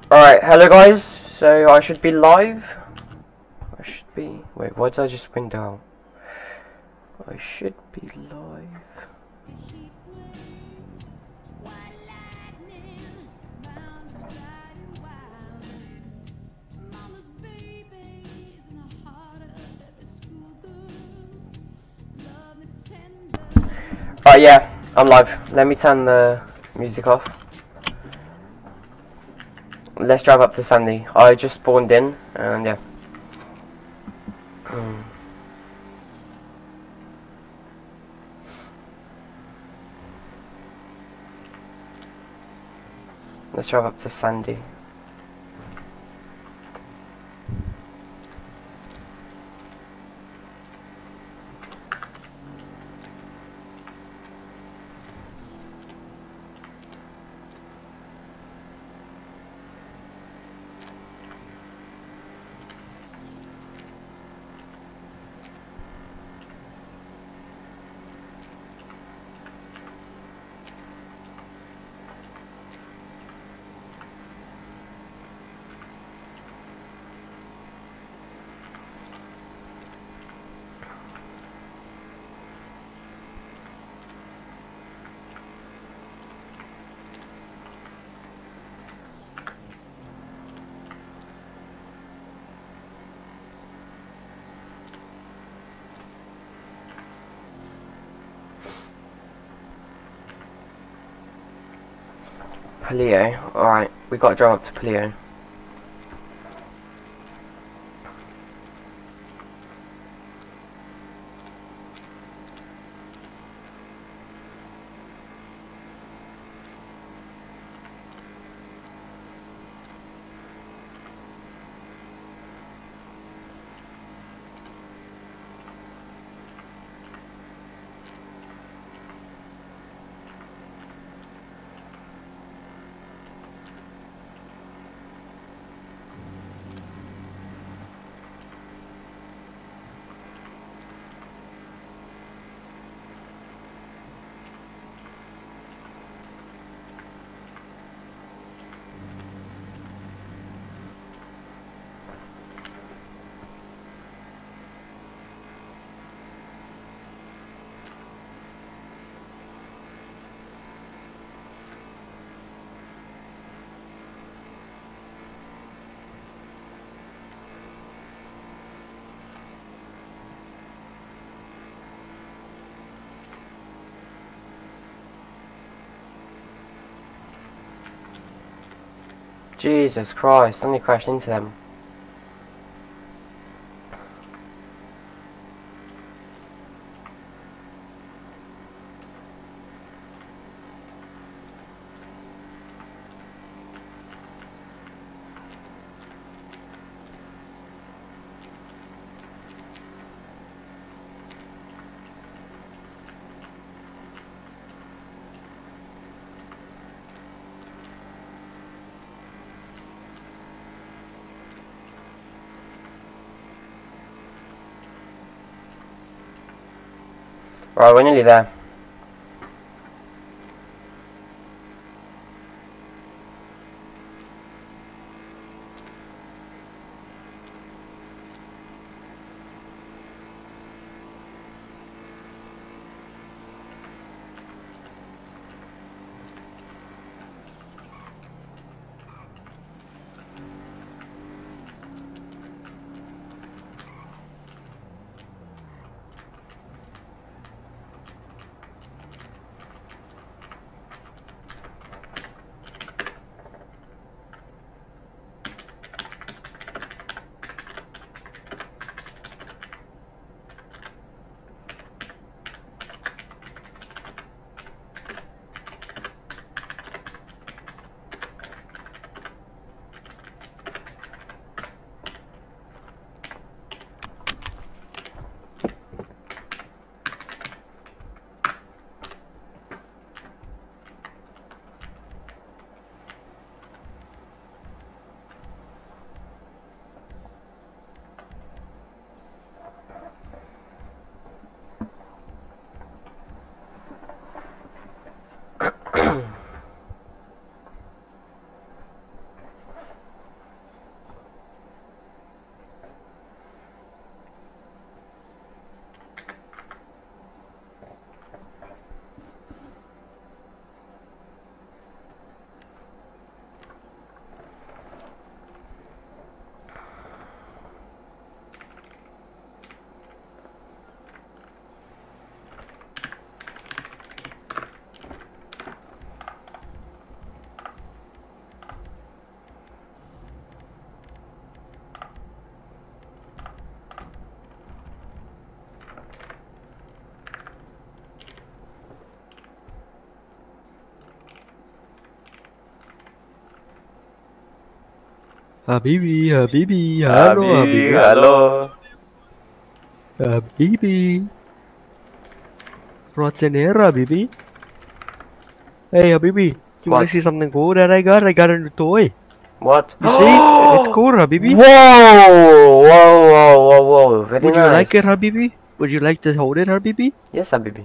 Alright, hello guys, so I should be live. Wait, why did I just window out? I should be live. Alright, yeah, I'm live. Let me turn the music off. Let's drive up to Sandy. I just spawned in, and yeah. Let's drive up to Sandy. Paleo. Alright, we gotta drive up to Paleo. Jesus Christ, I nearly crashed into them. Right, we're nearly there. Habibi, Habibi, hello, Habibi. Hello. Habibi. What's in here, Habibi? Hey, Habibi, you wanna What? see something cool that I got? I got a new toy. What? You see? It's cool, Habibi. Whoa! Whoa, whoa, whoa, whoa. Very Would you nice. like it, Habibi? Would you like to hold it, Habibi? Yes, Habibi.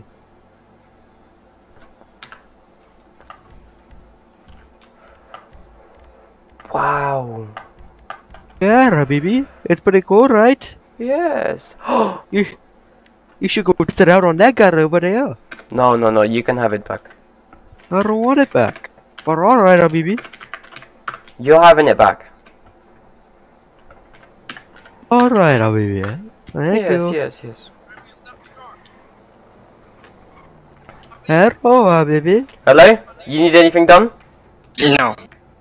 Wow. Yeah, Habibi. It's pretty cool, right? Yes. You should go test it out on that guy over there. No, no, no. You can have it back. I don't want it back. But alright, Habibi. You're having it back. Alright, Habibi. Thank Yes, you. yes, yes. Hello, Habibi. Hello? You need anything done? No.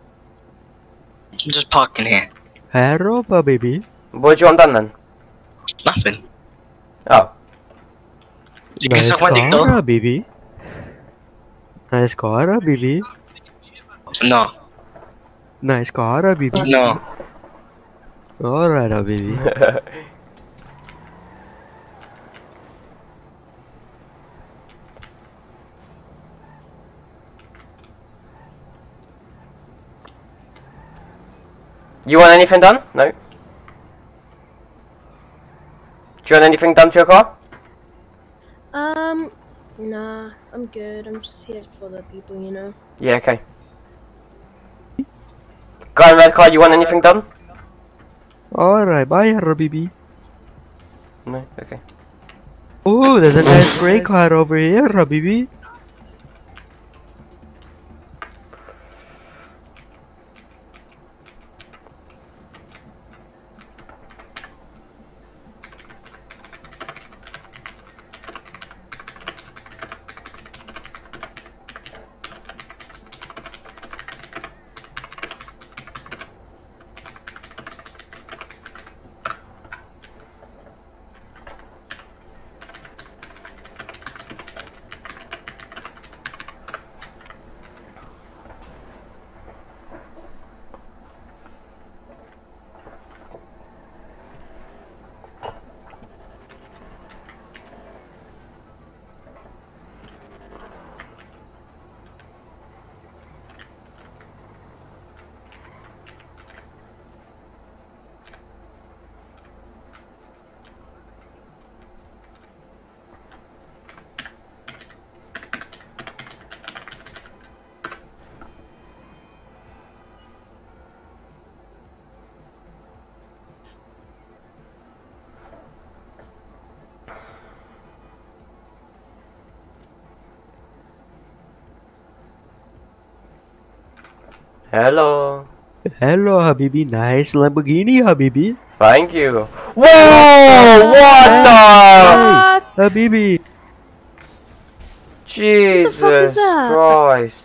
Just parking here. Hello, Habibi. What do you want done then? Nothing. Oh. Nice Guess I want to car, go? Habibi. Nice car, Habibi. No. Nice car, Habibi. No. Alright, Habibi. You want anything done? No. Do you want anything done to your car? Nah, I'm good. I'm just here for the people, you know. Yeah, okay. Guy in red car, you want anything done? Alright, bye, Habibi. No, okay. Oh, there's a nice grey car over here, Habibi. Hello. Hello, Habibi. Nice Lamborghini, Habibi. Thank you. Whoa! What the? What? Habibi. Jesus that? Christ.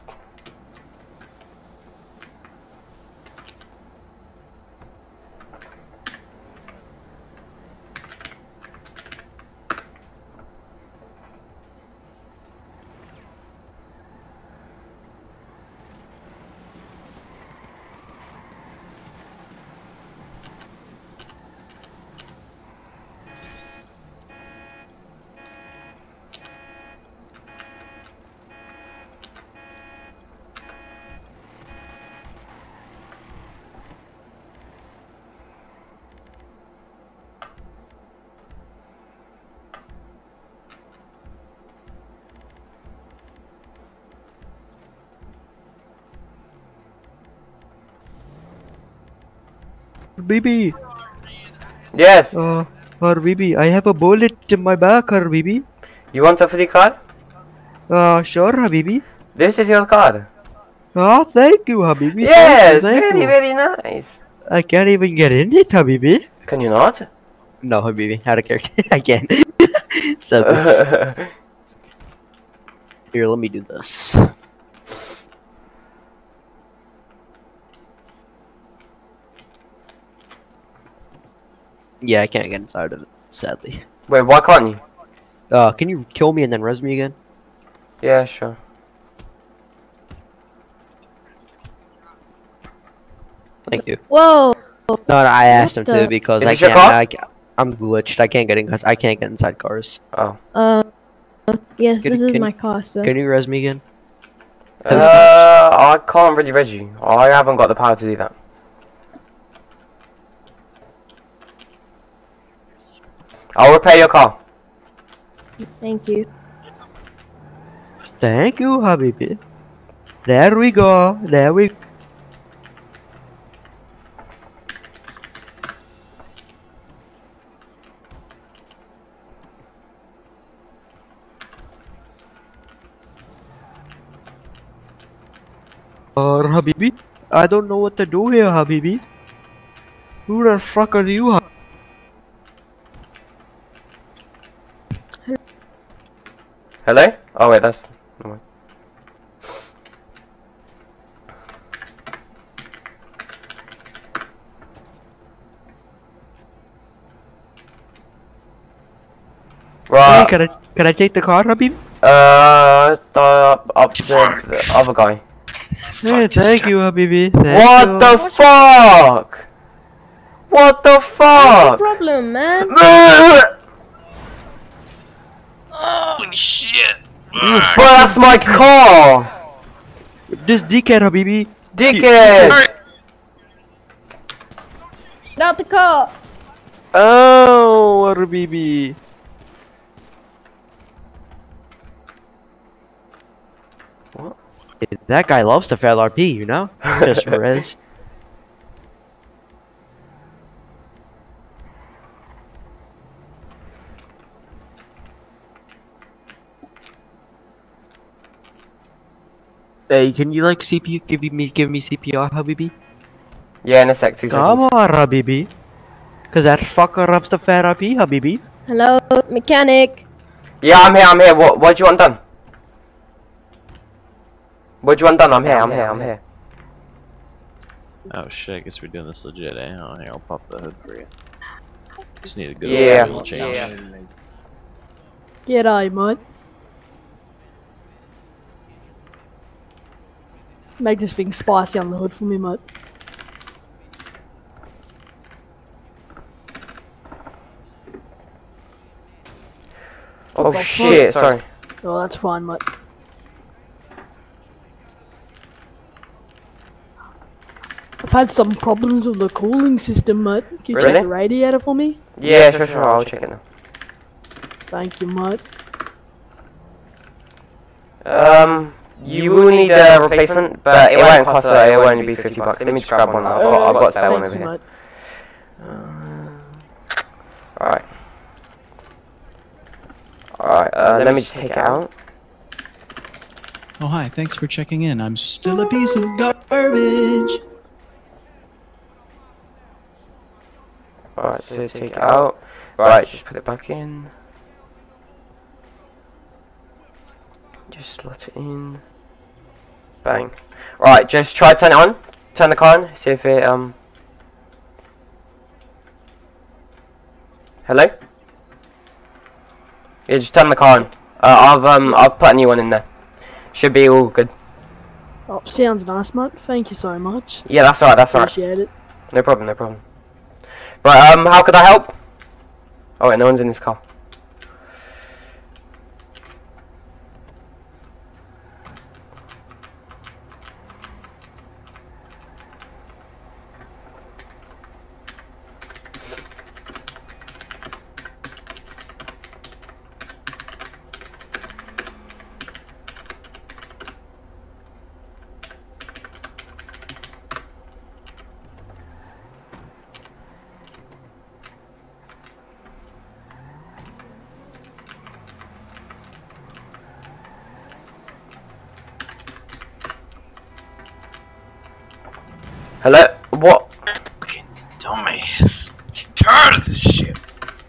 Habibi. Yes. Habibi, I have a bullet in my back, Habibi. You want a free car? Sure, Habibi. This is your car. Oh, thank you, Habibi. Yes, Thank very, you. very nice. I can't even get in it, Habibi. Can you not? No, Habibi, out of character. I can't. So, here, let me do this. Yeah, I can't get inside of it, sadly. Wait, why can't you? Can you kill me and then res me again? Yeah, sure. Thank you. Whoa! No, I asked him What the- to because Is I this your can't. car? I'm glitched. I can't get in. I can't get inside cars. Oh. Yes, Can- this is can- my car, sir. Can you res me again? I can't really res you. I haven't got the power to do that. I'll repair your car. Thank you. Thank you, Habibi. There we go. There we. Habibi, I don't know what to do here, Habibi. Who the fuck are you? Hello? Oh wait, that's... never mind. Hey, Right. can I take the car, Habib? Up to the other guy. Hey, this thank guy. you, Habibi. Thank What you. the fuck? What the What's the fuck? problem, man? Holy shit! Bro, that's my car! This dickhead, Habibi. Dickhead! Alright. Get out the car! Oh, Habibi. What? That guy loves to fail RP, you know? Just res. Hey, can you like CPU? Give me CPR, Habibi? Yeah, in a sec, 2 Come seconds. on, Habibi. Cause that fucker loves to fail RP, Habibi. Hello, mechanic. Yeah, I'm here. What do you want done? What do you want done? I'm here. Oh shit, I guess we're doing this legit, eh? Oh, here, I'll pop the hood for you. Just need a good Yeah. oil change. G'day, mate. Make this thing spicy on the hood for me, mate. Oh shit, sorry. Oh, that's fine, mate. I've had some problems with the cooling system, mate. Can you Really? check the radiator for me? Yeah, sure, I'll check it now. Thank you, mate. You will need a replacement, but it won't cost, it will only be $50. Let me just grab one now. I've got a spare one Thank over you, here. mate. Alright. Alright, let me just take it out. Oh hi, thanks for checking in. I'm still a piece of garbage. Alright, so take it out. Right, just put it back in. Just slot it in. Bang. Right, just try to turn it on. Turn the car on. See if it Hello? Yeah, just turn the car on. I've put a new one in there. Should be all good. Oh, sounds nice, mate. Thank you so much. Yeah, that's alright, that's alright. Appreciate it. No problem, no problem. Right, how could I help? Oh wait, no one's in this car. Hello? What? Fucking dumbass. I'm tired of this shit.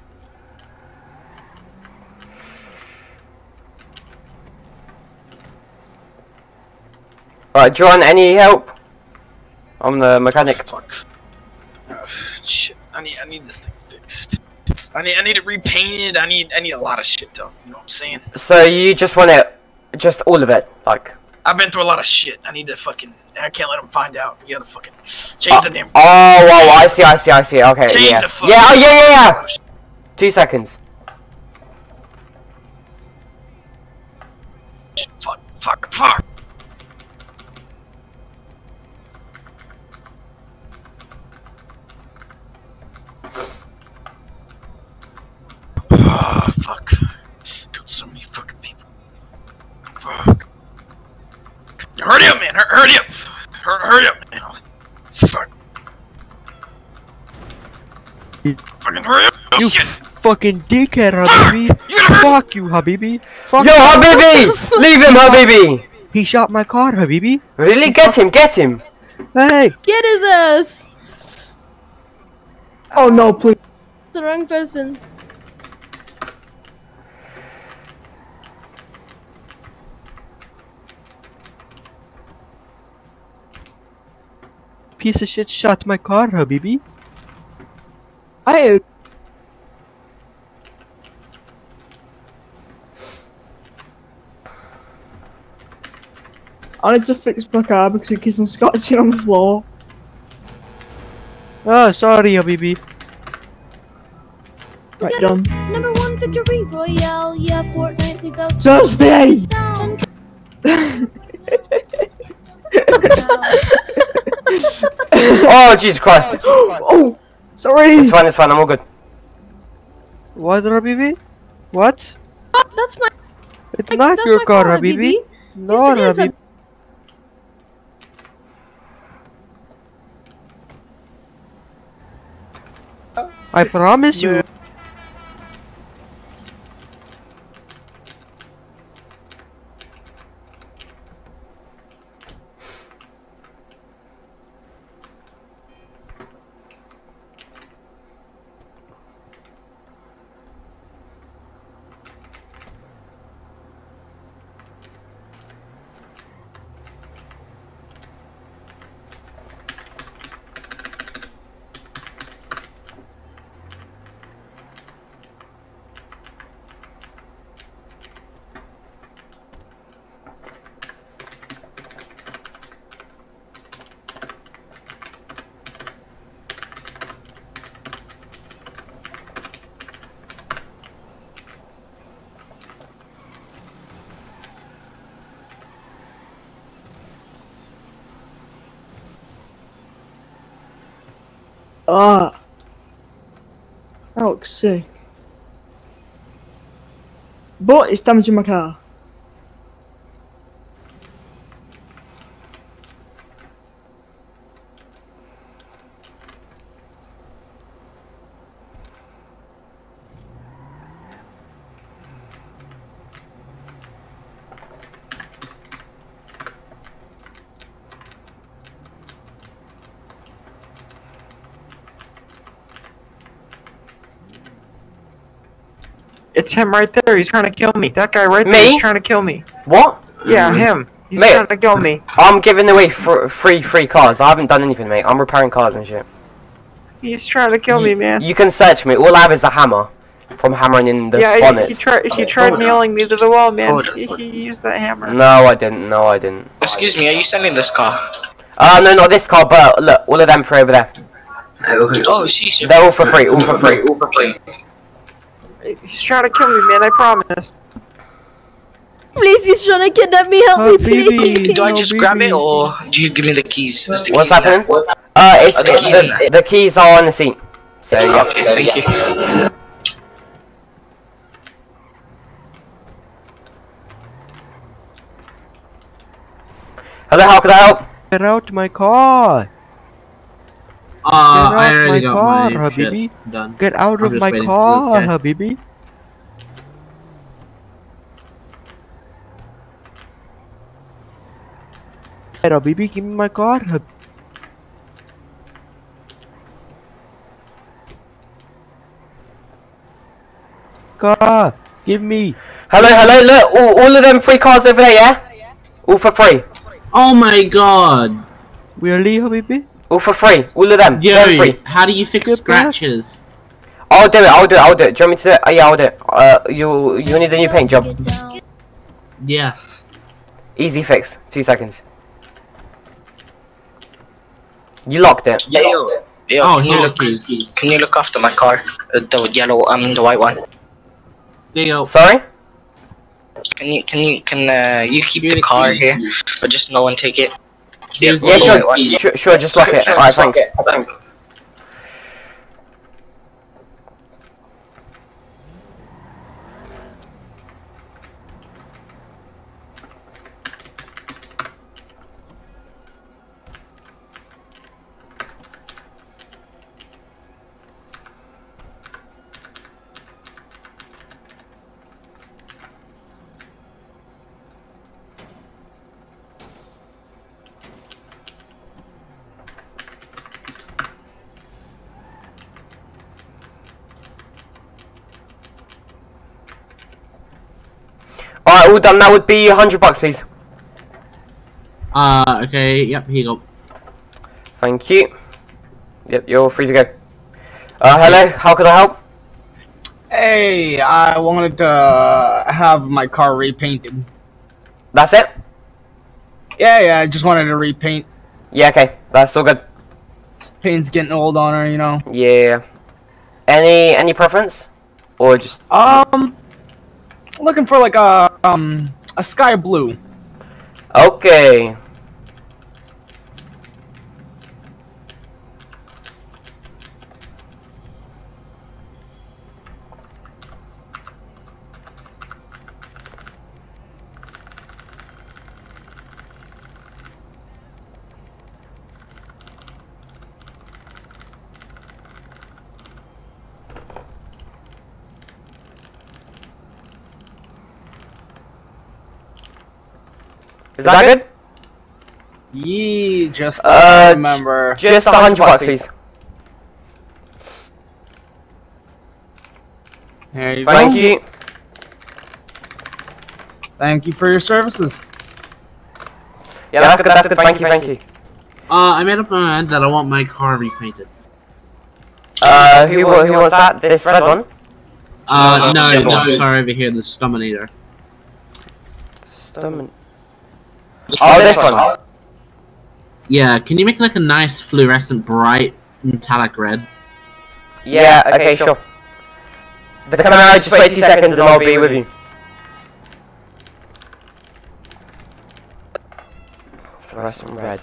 Alright, do you want any help? I'm the mechanic. Fuck. Oh, shit. I need this thing fixed. I need it repainted. I need a lot of shit done. You know what I'm saying? So you just want it, just all of it, like? I've been through a lot of shit. I need to fucking. I can't let him find out. You gotta fucking change the damn. Oh, wow, I see. Okay, Change yeah. the fuck. Yeah, oh, yeah. 2 seconds. Fuck. Fuck. Killed so many fucking people. Fuck. Hurry up, man. Hurry up. Hurry up, man. Fuck. Fucking hurry up. Oh, You shit. fucking dickhead, Habibi. Fuck you, Habibi. Fuck Yo, you. Habibi! Leave him, Habibi! He shot my car, Habibi. Really? Get him! Hey! Get his ass! Oh no, please. The wrong person. Piece of shit shot my car, Habibi. I need to fix my car because it keeps on scotching on the floor. Oh, sorry, Habibi. Right, done. Number 1 victory royale. Yeah, Fortnite we both Thursday! down. Oh, Jesus Christ! Oh! Sorry! It's fine, I'm all good. What, Habibi? What? That's my. It's not that's your my car, car, Habibi. Habibi. No, Yes, it is, Habibi. I promise you. Ah! That looks sick. But it's damaging my car. It's him right there. He's trying to kill me. That guy right Me? there. He's trying to kill me. What? Yeah, him. He's Mate. trying to kill me. I'm giving away free cars. I haven't done anything, mate. I'm repairing cars and shit. He's trying to kill me, man. You can search me. All I have is the hammer from hammering in the Yeah, he bonnets. tried nailing me to the wall, man. He used that hammer. No, I didn't. Excuse me, are you selling this car? No, not this car, but look, all of them for over there. Oh, sheesh. They're all for free, all for free. He's trying to kill me, man. I promise. Please, he's trying to kidnap me. Help me, please. Do I just grab it or do you give me the keys? What's happening? The keys are on the seat. So yeah. Okay, thank you. Hello, how can I help? Get out my car. Get I out already my got car, my Habibi. shit done. Get out I'm of just my waiting for car, this guy. Habibi. Hey, Habibi, give me my car. Car, give me. Hello, look, all of them free cars over there, yeah? All for free. Oh my god. Really, Habibi? All for free, all of them. They're Yo, free. how do you fix Get back. scratches? I'll do it. Do you want me to do it? Oh yeah, I'll do it. You need a new paint job. Yes. Easy fix. 2 seconds. You locked it. Yo, yo, Oh, can you here are look? the keys. Can you look after my car? The yellow, the white one. There you go. Sorry? Can you keep the car here, but just no one take it? Here's Yeah, the sure. white key. Sure, just lock it. Alright, thanks. Alright, all done. That would be $100, please. Okay, yep, here you go. Thank you. Yep, you're free to go. Hello, how can I help? Hey, I wanted to have my car repainted. That's it? Yeah, I just wanted to repaint. Yeah, okay. That's all good. Paint's getting old on her, you know. Yeah. Any preference? Or just... Looking for like a sky blue. Okay. Is that good? Yeah, just remember. Just $100, please. There you Thank go. you. Thank you for your services. Yeah, that's good, that's good. Thank you. I made up my mind that I want my car repainted. Who wants that? This red one? No, this car over here, the Stuminator. Oh, this one. Yeah, can you make like a nice fluorescent bright metallic red? Yeah, okay, sure. The camera, just wait 2 seconds and I'll be with you. Fluorescent red.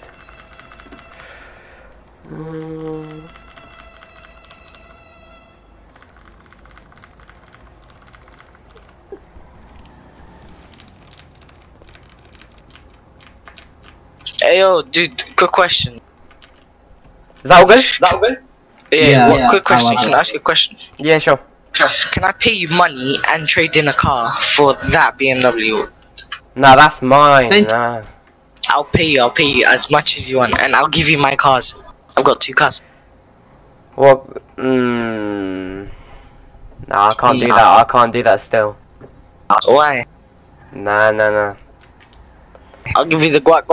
Hey yo, dude, quick question. Is that all good? Yeah, quick question. Can I ask you a question? Yeah, sure. Can I pay you money and trade in a car for that BMW? Nah, that's mine. Nah. I'll pay you as much as you want, and I'll give you my cars. I've got 2 cars. Well, nah, I can't do that. I can't do that still. Why? Nah. I'll give you the guac.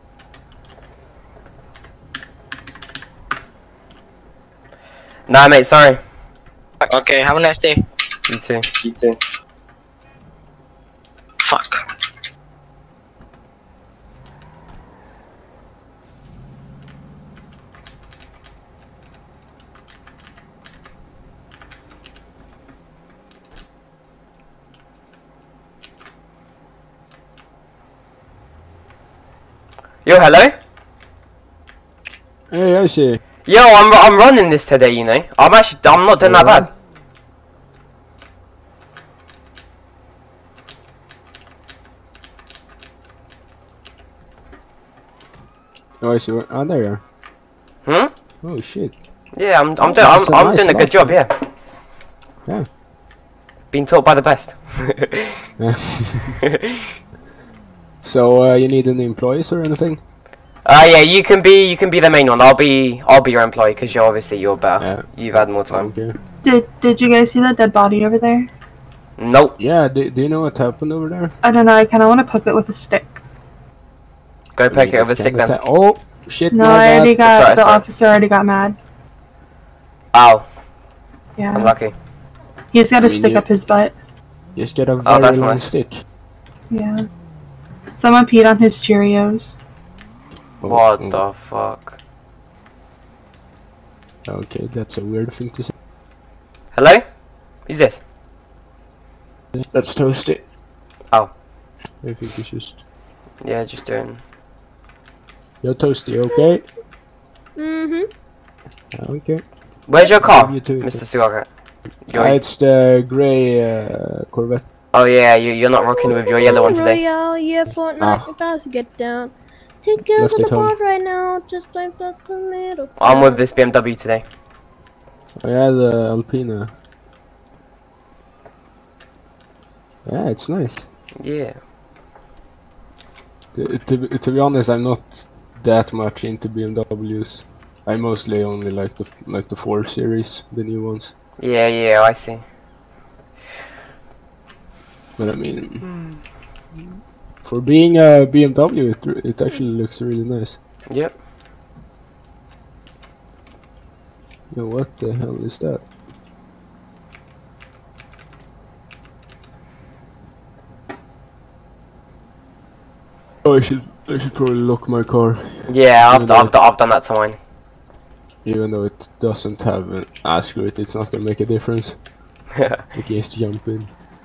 Nah, mate, sorry. Okay, have a nice day. You too. Fuck. Yo, hello? Hey, I see. Yo, I'm running this today, you know. I'm not doing that bad. Oh, I see. Oh, there you are. Oh shit. Yeah, I'm doing a good job, yeah. Yeah. Being taught by the best. So, you need any employees or anything? Yeah, you can be the main one. I'll be your employee because you're better. Yeah. You've had more time. Okay. Did you guys see that dead body over there? Nope. Yeah. Do you know what happened over there? I don't know. I kind of want to poke it with a stick. Go poke it with a stick then. Oh shit! No, I already got the officer. Already got mad. Ow. Yeah. Unlucky. He's got a stick up his butt. Just get a very long stick. Yeah. Someone peed on his Cheerios. What the fuck? Okay, that's a weird thing to say. Hello? Who's this? That's Toasty. Oh. I think it's just... Yeah, just doing... Yo, Toasty, okay? Mm-hmm. Okay. Where's your car, You too. Mr. Cigar? It's the grey Corvette. Oh yeah, you're not rocking with your yellow one today. Royale, yeah, Fortnite, Ah. about to get down. Take girls Left on it the home. board right now, just like the little. I'm with this BMW today. Oh yeah, the Alpina. Yeah, it's nice. Yeah. To be honest, I'm not that much into BMWs. I mostly only like the 4 Series, the new ones. Yeah, I see. But I mean, for being a BMW, it actually looks really nice. Yep. Yo, what the hell is that? Oh, I should probably lock my car. Yeah, I've done that to mine. Even though it doesn't have an screw it, it's not gonna make a difference. I can just jump in.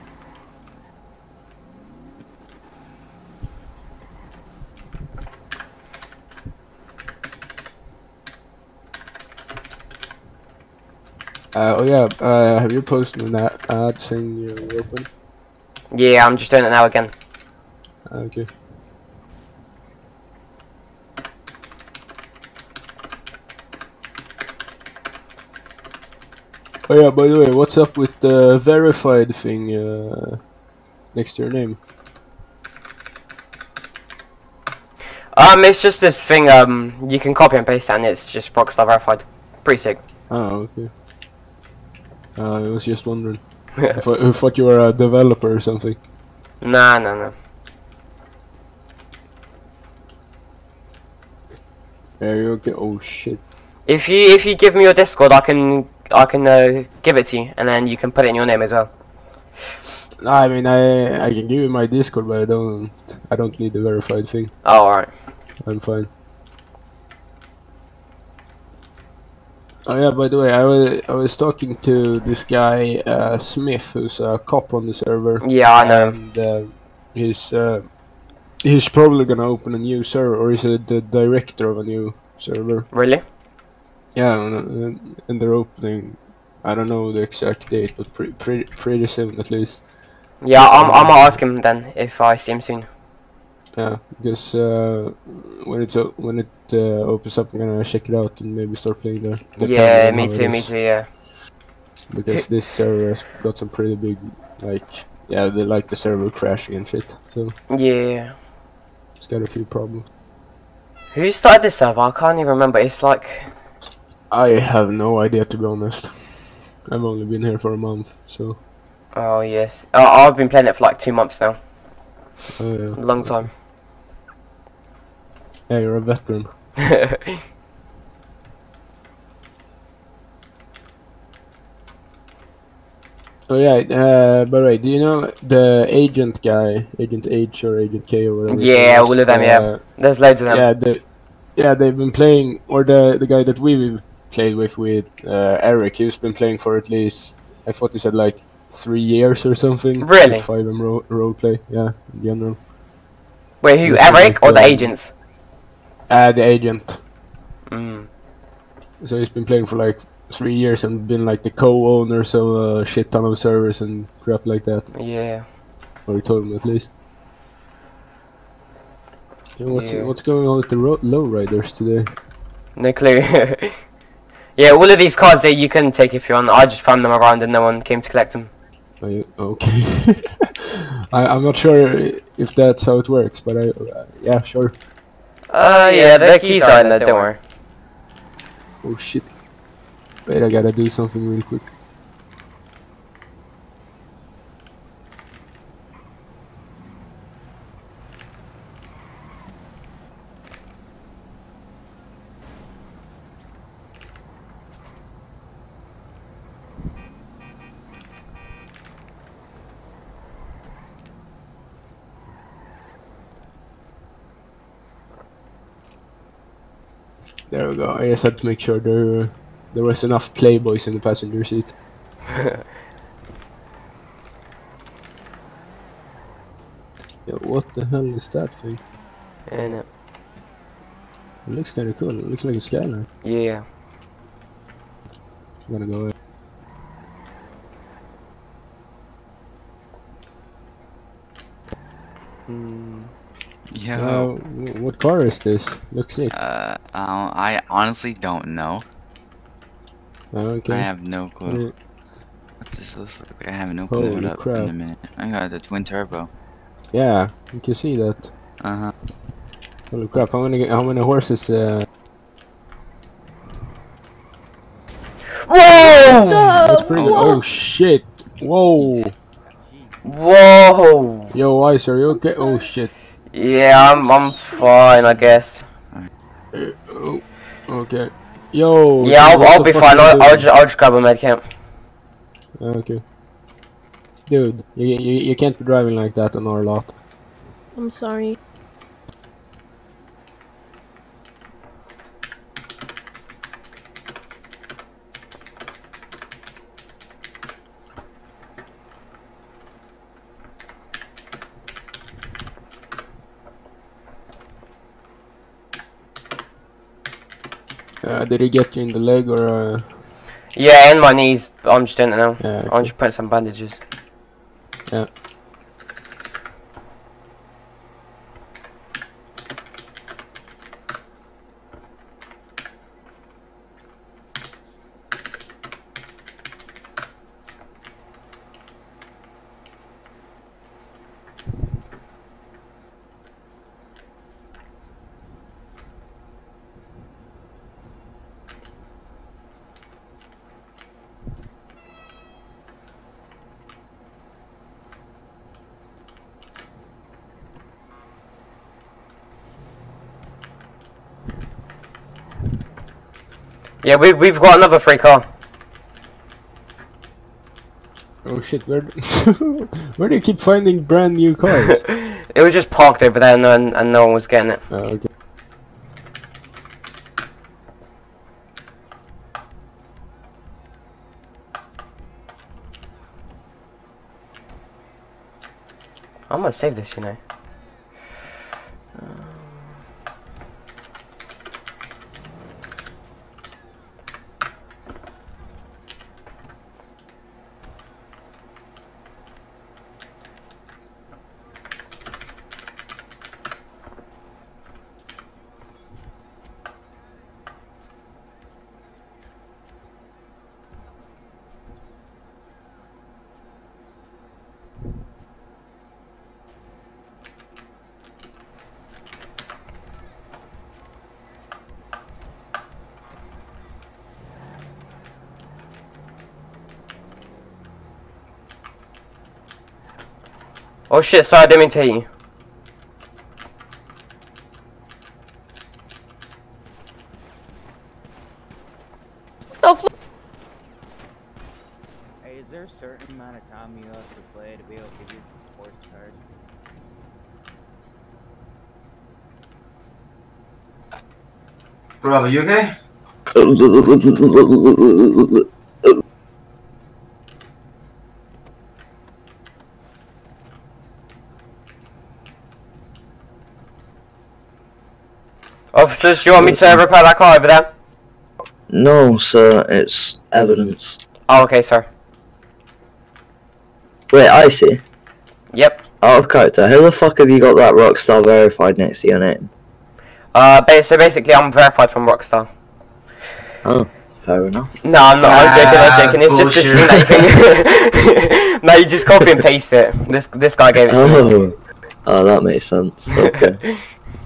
Oh yeah, have you posted an ad saying you're open? Yeah, I'm just doing it now again. Okay. Oh yeah, by the way, what's up with the verified thing next to your name? It's just this thing, you can copy and paste it and it's just Rockstar verified. Pretty sick. Oh, okay. I was just wondering. I thought you were a developer or something. Nah. There you go. Oh shit. If you give me your Discord, I can give it to you, and then you can put it in your name as well. I mean, I can give you my Discord, but I don't need the verified thing. Oh, alright. I'm fine. Oh yeah, by the way, I was talking to this guy Smith, who's a cop on the server. Yeah, I know. And he's probably gonna open a new server, or is it the director of a new server? Really? Yeah, and they're opening. I don't know the exact date, but pretty soon at least. Yeah, I'm gonna ask him then if I see him soon. Yeah, because when it opens up, I'm gonna check it out and maybe start playing there. Yeah, me too, yeah. Because this server has got some pretty big, like, yeah, they like the server crashing and shit. So yeah, it's got a few problems. Who started this server? I can't even remember. It's like, I have no idea, to be honest. I've only been here for a month, so. Oh yes, I've been playing it for like 2 months now. Oh yeah. Long time. Yeah, you're a veteran. Oh yeah, by the way, do you know the agent guy, Agent H or Agent K or whatever? Yeah, all of them, yeah. There's loads of them. Yeah, they've been playing, or the guy that we played with Eric, he's been playing for at least, I thought he said like 3 years or something. Really? 5M roleplay, yeah, in general. Wait, who, Eric or the agents? The agent. Mm. So he's been playing for like 3 years and been like the co-owners of a shit ton of servers and crap like that. Yeah. Or he told me at least. Yeah, what's going on with the lowriders today? No clue. Yeah, all of these cars that you can take if you want. I just found them around and no one came to collect them. Okay. I'm not sure if that's how it works, but yeah, sure. Yeah, the keys are in there, don't worry. Oh shit. Wait, I gotta do something real quick. There we go. I just had to make sure there was enough playboys in the passenger seat. Yo, what the hell is that thing? And It looks kind of cool. It looks like a scanner. yeah. I'm gonna go in. Yo. What car is this? Looks sick. I honestly don't know. Okay. I have no clue. What does this look like? I have no clue. Holy Hold up crap. in a minute. I got the twin turbo. Yeah, you can see that. Uh-huh. Holy crap! How many horses? Whoa! That's pretty. Oh shit! Whoa! Whoa! Yo, Ice, are you okay? Oh shit! Yeah, I'm fine, I guess. Oh, okay. Yo. Yeah, dude, what I'll the be fuck fine. are you I'll doing? just grab a medkit. Okay. Dude, you can't be driving like that on our lot. I'm sorry. Did he get you in the leg or? Yeah, and my knees. I'm just doing it now. Yeah, I'm just putting some bandages. Yeah. Yeah, we've got another free car. Oh shit! Where where do you keep finding brand new cars? It was just parked over there, and no one was getting it. Oh, okay. I'm gonna save this, you know. Oh shit, sorry, I didn't mean to hit you. Hey, is there a certain amount of time you have to play to be able to use the sports card? Rob, are you okay? Officers, do you want me to repair that car over there? No, sir, it's evidence. Oh, okay, sir. Wait, I see. Yep. Out of character, how the fuck have you got that Rockstar verified next to your name? So basically, I'm verified from Rockstar. Oh, fair enough. No, I'm not. I'm joking. It's just this thing that you can. No, you just copy and paste it. This guy gave it to me. Oh, that makes sense. Okay.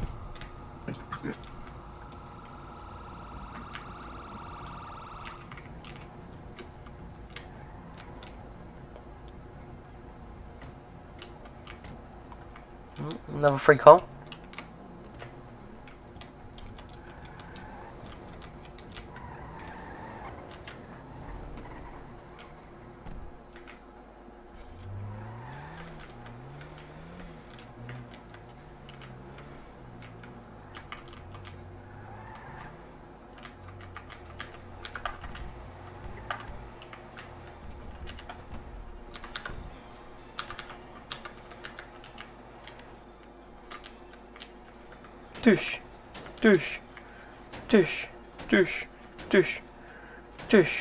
Another free call. Tush. Tush. Tush. Tush. Tush. Tush.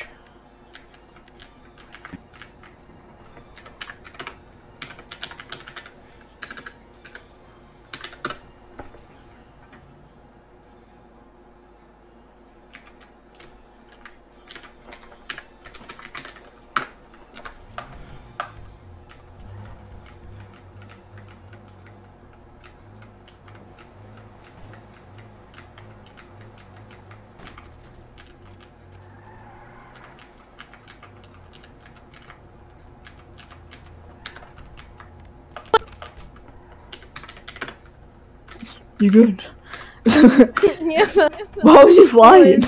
You good? Yeah. Why was you flying?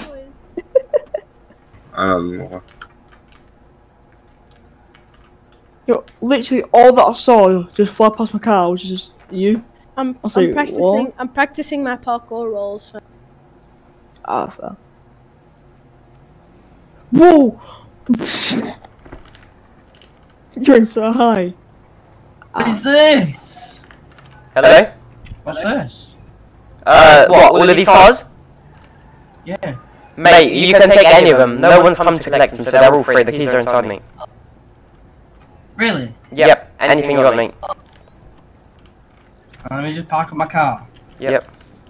Yo, literally all that I saw just fly past my car was just you. I'm I was like, practicing. what? I'm practicing my parkour rolls. Ah, fair. Whoa! You're so high. What is this? Hello? What's this? What, all of these cars? Yeah. Mate, you can take any of them. No one's come to collect them, so they're all free. The keys are inside me. Really? Yep, anything you got, mate. Let me just park up my car. Yep.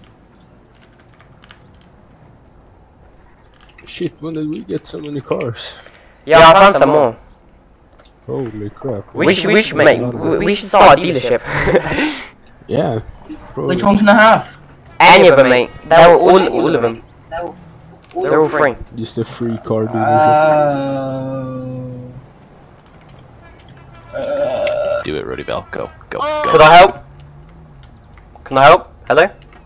Shit, when did we get so many cars? Yeah, I found some more. Holy crap. We should, mate, we should start a dealership. Yeah. Probably. Which one can I have? Any of them, mate. They're all of them. They're all free. Just a free car dealership. Do it, Rudy Bell. Go. Go. Could I help? Can I help? Hello?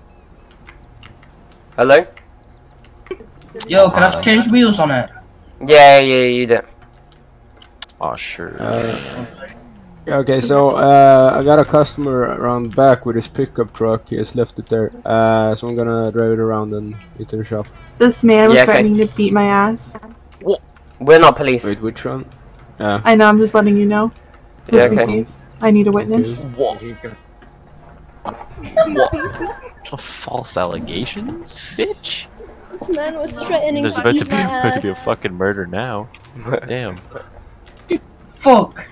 Hello? Yo, can I change wheels on it? Yeah, you do. Oh, sure. Yeah, okay, so I got a customer around back with his pickup truck. He has left it there. So I'm gonna drive it around and into the shop. This man was threatening to beat my ass. We're not police. Wait, which one? Yeah. I know, I'm just letting you know. Just Yeah, in okay. case. I need a witness. What? False allegations, bitch? This man was threatening There's to about beat my to be a ass. fucking murder now. Damn. Fuck.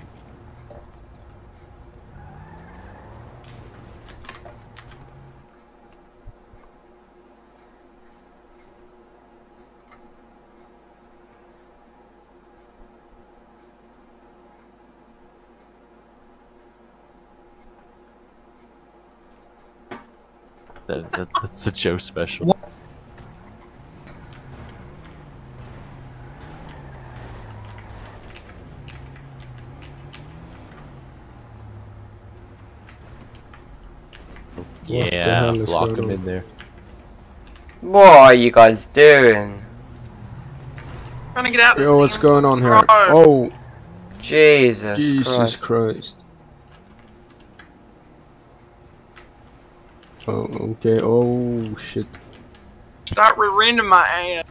That's the Joe special. Yeah, lock him in there. What are you guys doing? Trying to get out. Yo, what's going on here? Oh, Jesus Christ. Oh, okay. Oh, shit. Start rear-ending my ass.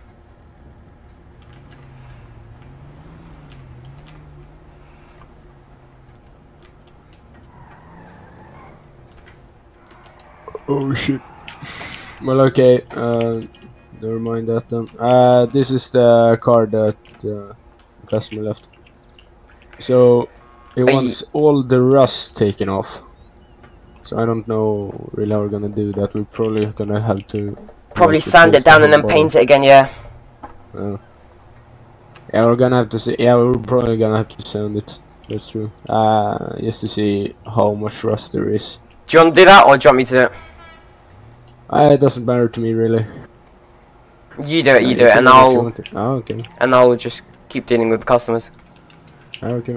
Oh, shit. Well, okay. Never mind that then. This is the car that the customer left. So, he wants all the rust taken off. So I don't know really how we're gonna do that. We're probably gonna have to Probably sand it down and then paint it again, yeah. Yeah, we're gonna have to see. Yeah, we're probably gonna have to sand it. That's true. Just to see how much rust there is. Do you want to do that or do you want me to do it? It doesn't matter to me really. You do it, you do it, and I'll okay. And I'll just keep dealing with the customers. Okay.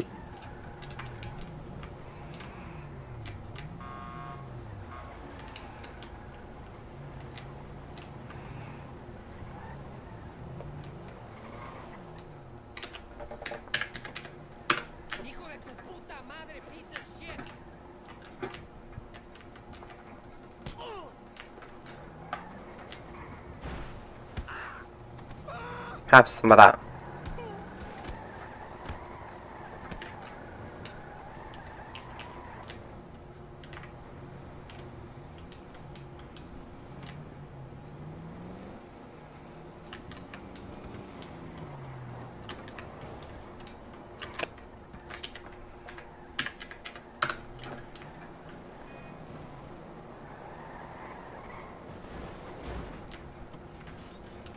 Have some of that.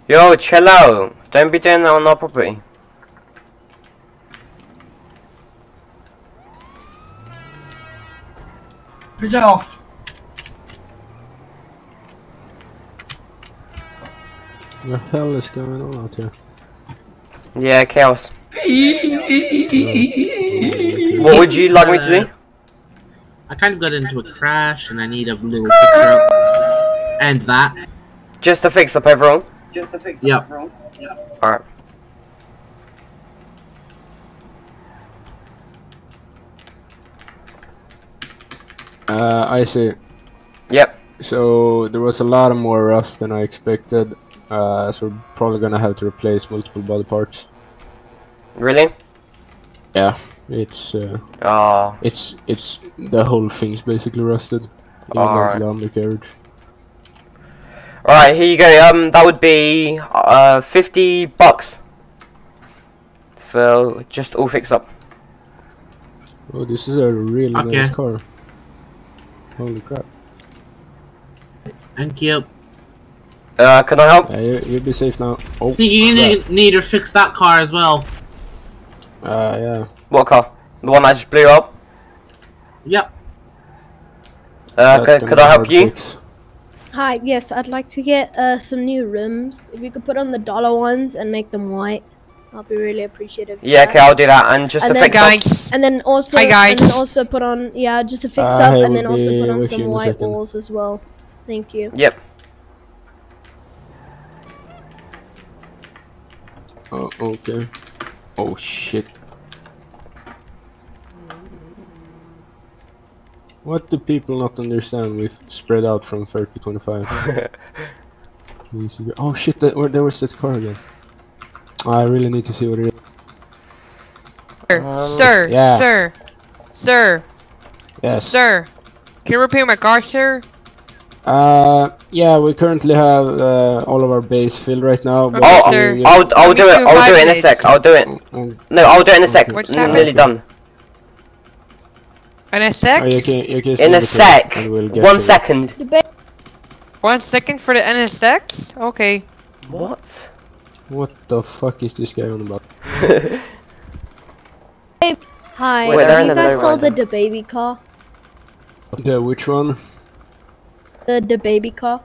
Yo, chill out. Don't be doing that on our property. Piss off. What the hell is going on out here? Yeah, chaos. What would you like me to do? I kind of got into a crash and I need a little fixer up. And that. Just a fix up overall? Just a fix up overall. Yep. Alright. I see. Yep. So there was a lot of more rust than I expected. So we're probably gonna have to replace multiple body parts. Really? Yeah. It's the whole thing's basically rusted. Even down to the undercarriage. Alright, here you go. That would be $50 for just all fix up. Oh, this is a really nice car. Holy crap. Thank you. Can I help? Yeah, you'll be safe now. Oh, See, you need to fix that car as well. Yeah. What car? The one I just blew up? Yep. Could I help you? Hi, yes, I'd like to get some new rims. If you could put on the dollar ones and make them white, I'll be really appreciative. Yeah, okay, I'll do that. And just to fix up. And then also, and then also put on, yeah, just to fix up, and then also put on some white walls as well. Thank you. Yep. Oh, okay. Oh shit. What do people not understand? We've spread out from 30 to 25. Oh shit, there was that car again. I really need to see what it is. Sir, yeah. Sir. Yes. Sir, can you repair my car, sir? Yeah, we currently have all of our base filled right now. Okay, I'll do it. I'll do it in a sec. I'll do it. No, I'll do it in a sec. I'm nearly done. In a sec? You can in a sec. We'll 1 second. 1 second for the NSX? Okay. What? What the fuck is this guy on about? Hey, hi. Wait, Can you guys sell the baby car? The which one? The baby car.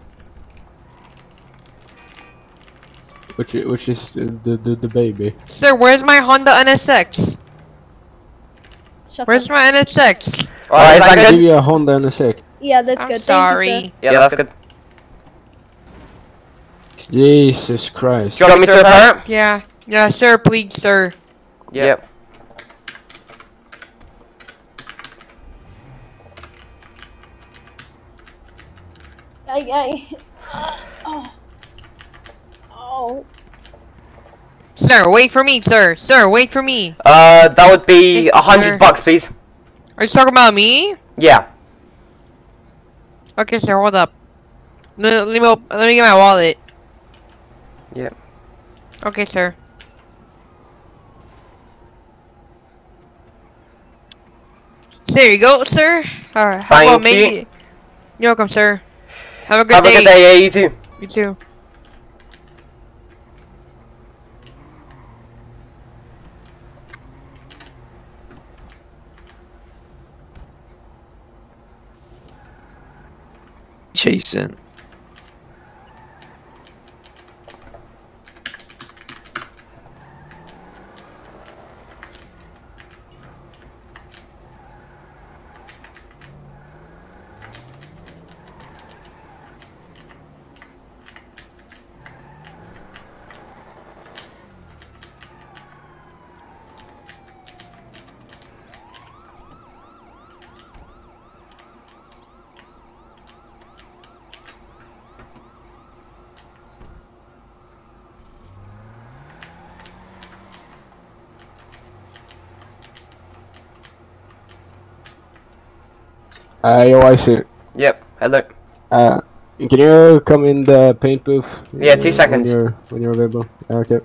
Which is the baby? Sir, where's my Honda NSX? Where's my NSX? Alright, is that good? Give you a Honda in a sec. Yeah, that's good. Sorry. Thank you, sir. Yeah, that's good. Jesus Christ. Do you want me to repair it? Yeah. Yeah, sir, please, sir. Yep. Oh. Sir, wait for me, sir. Sir, wait for me. That would be $100, please. Are you talking about me? Yeah. Okay, sir, hold up. Let me get my wallet. Yep. Okay, sir. There you go, sir. Alright, how about maybe... You're welcome, sir. Have a good day. Have a good day, yeah, you too. You too. Jason. Yo, I see. Yep, hello. Can you come in the paint booth? Yeah, 2 seconds. When you're available. Okay.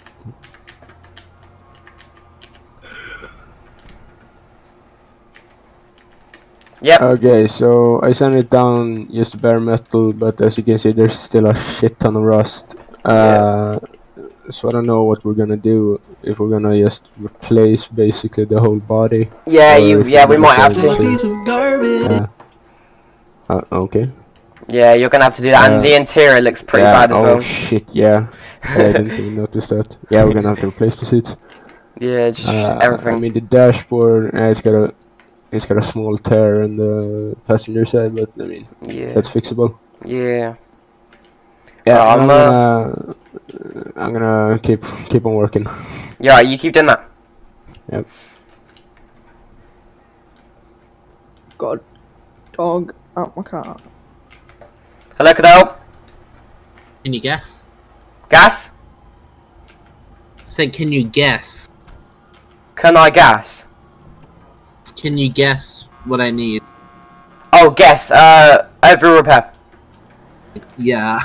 Yep. Okay, so I sent it down just bare metal, but as you can see, there's still a shit ton of rust. So I don't know what we're gonna do. If we're gonna just replace basically the whole body. Yeah, or if we we're might gonna have change to. it. Piece of garbage. Okay. Yeah, you're gonna have to do that, and the interior looks pretty bad as well. Oh shit, yeah. I didn't even notice that. Yeah, we're gonna have to replace the seats. Yeah, just everything. I mean, the dashboard, it's got a small tear on the passenger side, but I mean, that's fixable. Yeah. Yeah, I'm gonna keep on working. Yeah, you keep doing that. Yep. God, dog out my car. Hello, Cadell. Can you guess? Gas? Said, can you guess? Can I gas? Can you guess what I need? Oh, guess. Every repair. Yeah.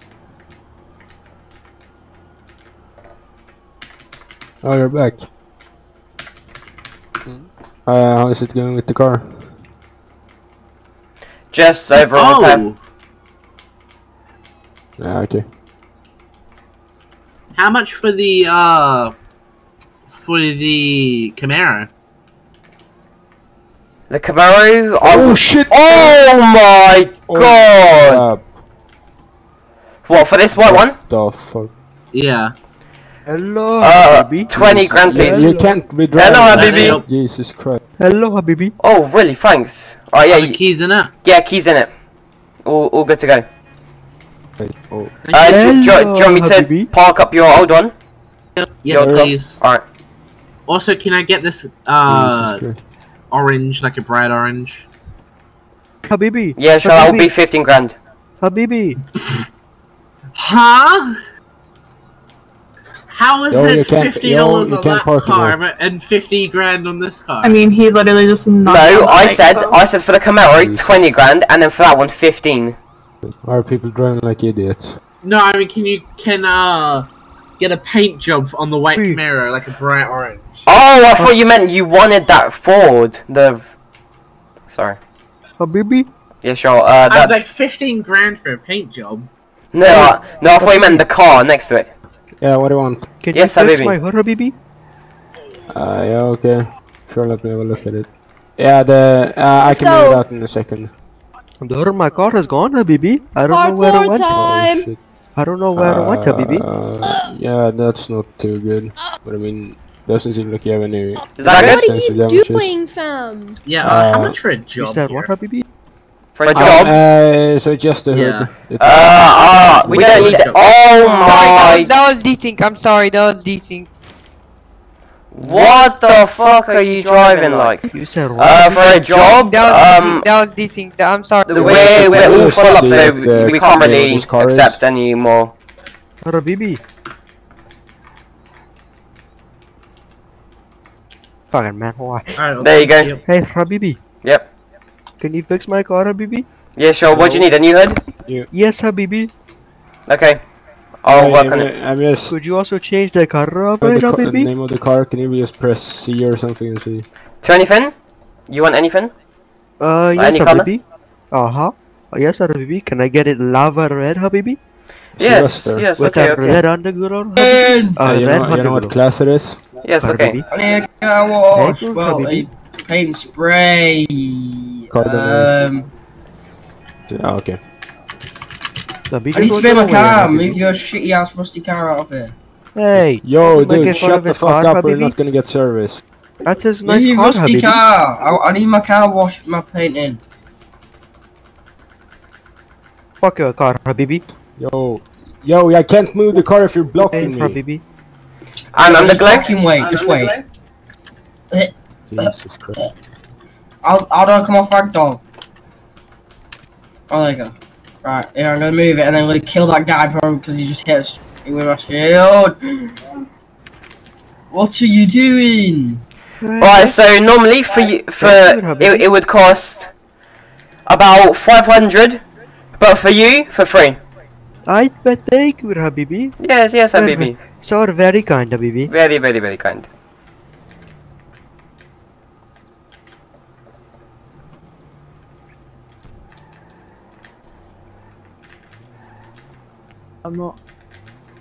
Oh, you're back. How is it going with the car? Just over repair. Yeah, okay. How much for the Camaro? The Camaro? Oh shit! Oh my god! What, for this white one? The fuck? Yeah. Hello, 20 grand please. You can't be driving. Hello, Habibi. Jesus Christ. Hello, Habibi. Oh, really? Thanks. Oh, yeah. The keys in it? Yeah, keys in it. All good to go. Oh. Do you want me to park up your old one? Yes, please. Alright. Also, can I get this orange, like a bright orange? Habibi. Yeah, sure, that'll be 15 grand. Habibi. Huh? How is it $50 on that park car and 50 grand on this car? I mean, he literally just No, I said for the Camaro 20 grand, and then for that one 15. Why are people driving like idiots? No, I mean, can get a paint job on the white Camaro, like a bright orange? Oh, I thought you meant you wanted that Ford. Sorry. Habibi? Yeah, sure. I was like 15 grand for a paint job. No, I thought you meant the car next to it. Yeah, what do you want? Can yes, you fix Habibi. my hood, Habibi? Yeah, okay. Sure, let me have a look at it. Yeah, I can move it out in a second. The hood of my car is gone, Habibi. I don't know where it went. Oh, shit. I don't know where it went, Habibi. Yeah, that's not too good. But I mean, doesn't seem like you have any. What are you doing, fam? Yeah, how much for a job? You said what, Habibi? For a job? So just the hood. We don't need it. Oh my! That was D-Think. I'm sorry, that was D-Think. What the fuck are you driving like? You said what? For a job? That was D-Think. I'm sorry. We're all full up, so we can't really accept any more. Habibi. Fucking man, why? There you go. Hey, Habibi. Yep. Can you fix my car, Habibi? Yeah, sure. What do you need? A new hood? Yes, Habibi. Okay. I'll work on it. Could you also change the car up, the Habibi? name of the car, can you just press C or something and see? To anything? You want anything? Yes, any color? Habibi. Yes, Habibi. Can I get it lava red, Habibi? Yes, yes, with okay, a red underground, Habibi? You know what class it is? Yes, okay. I need a car wash. Well, a paint spray. Okay. I need to spray my car. Move your shitty ass rusty car out of here. Hey, yo, dude, shut the fuck up or you're not gonna get service. That's his nice car, rusty Habibi. car. I need my car washed, my paint in. Fuck your car, Habibi. Yo, I can't move the car if you're blocking me. Habibi. I'm the glare. Fucking wait, just wait. Jesus Christ. How do I come off ragdoll? Oh, there you go. Right, yeah, I'm gonna move it and then I'm gonna kill that guy, bro, because he just hits me with my shield. What are you doing? Right, so normally it would cost about 500, but for you, for free. I bet thank you, Habibi. Yes, Habibi. So very kind, Habibi. Very, very, very kind. I'm not.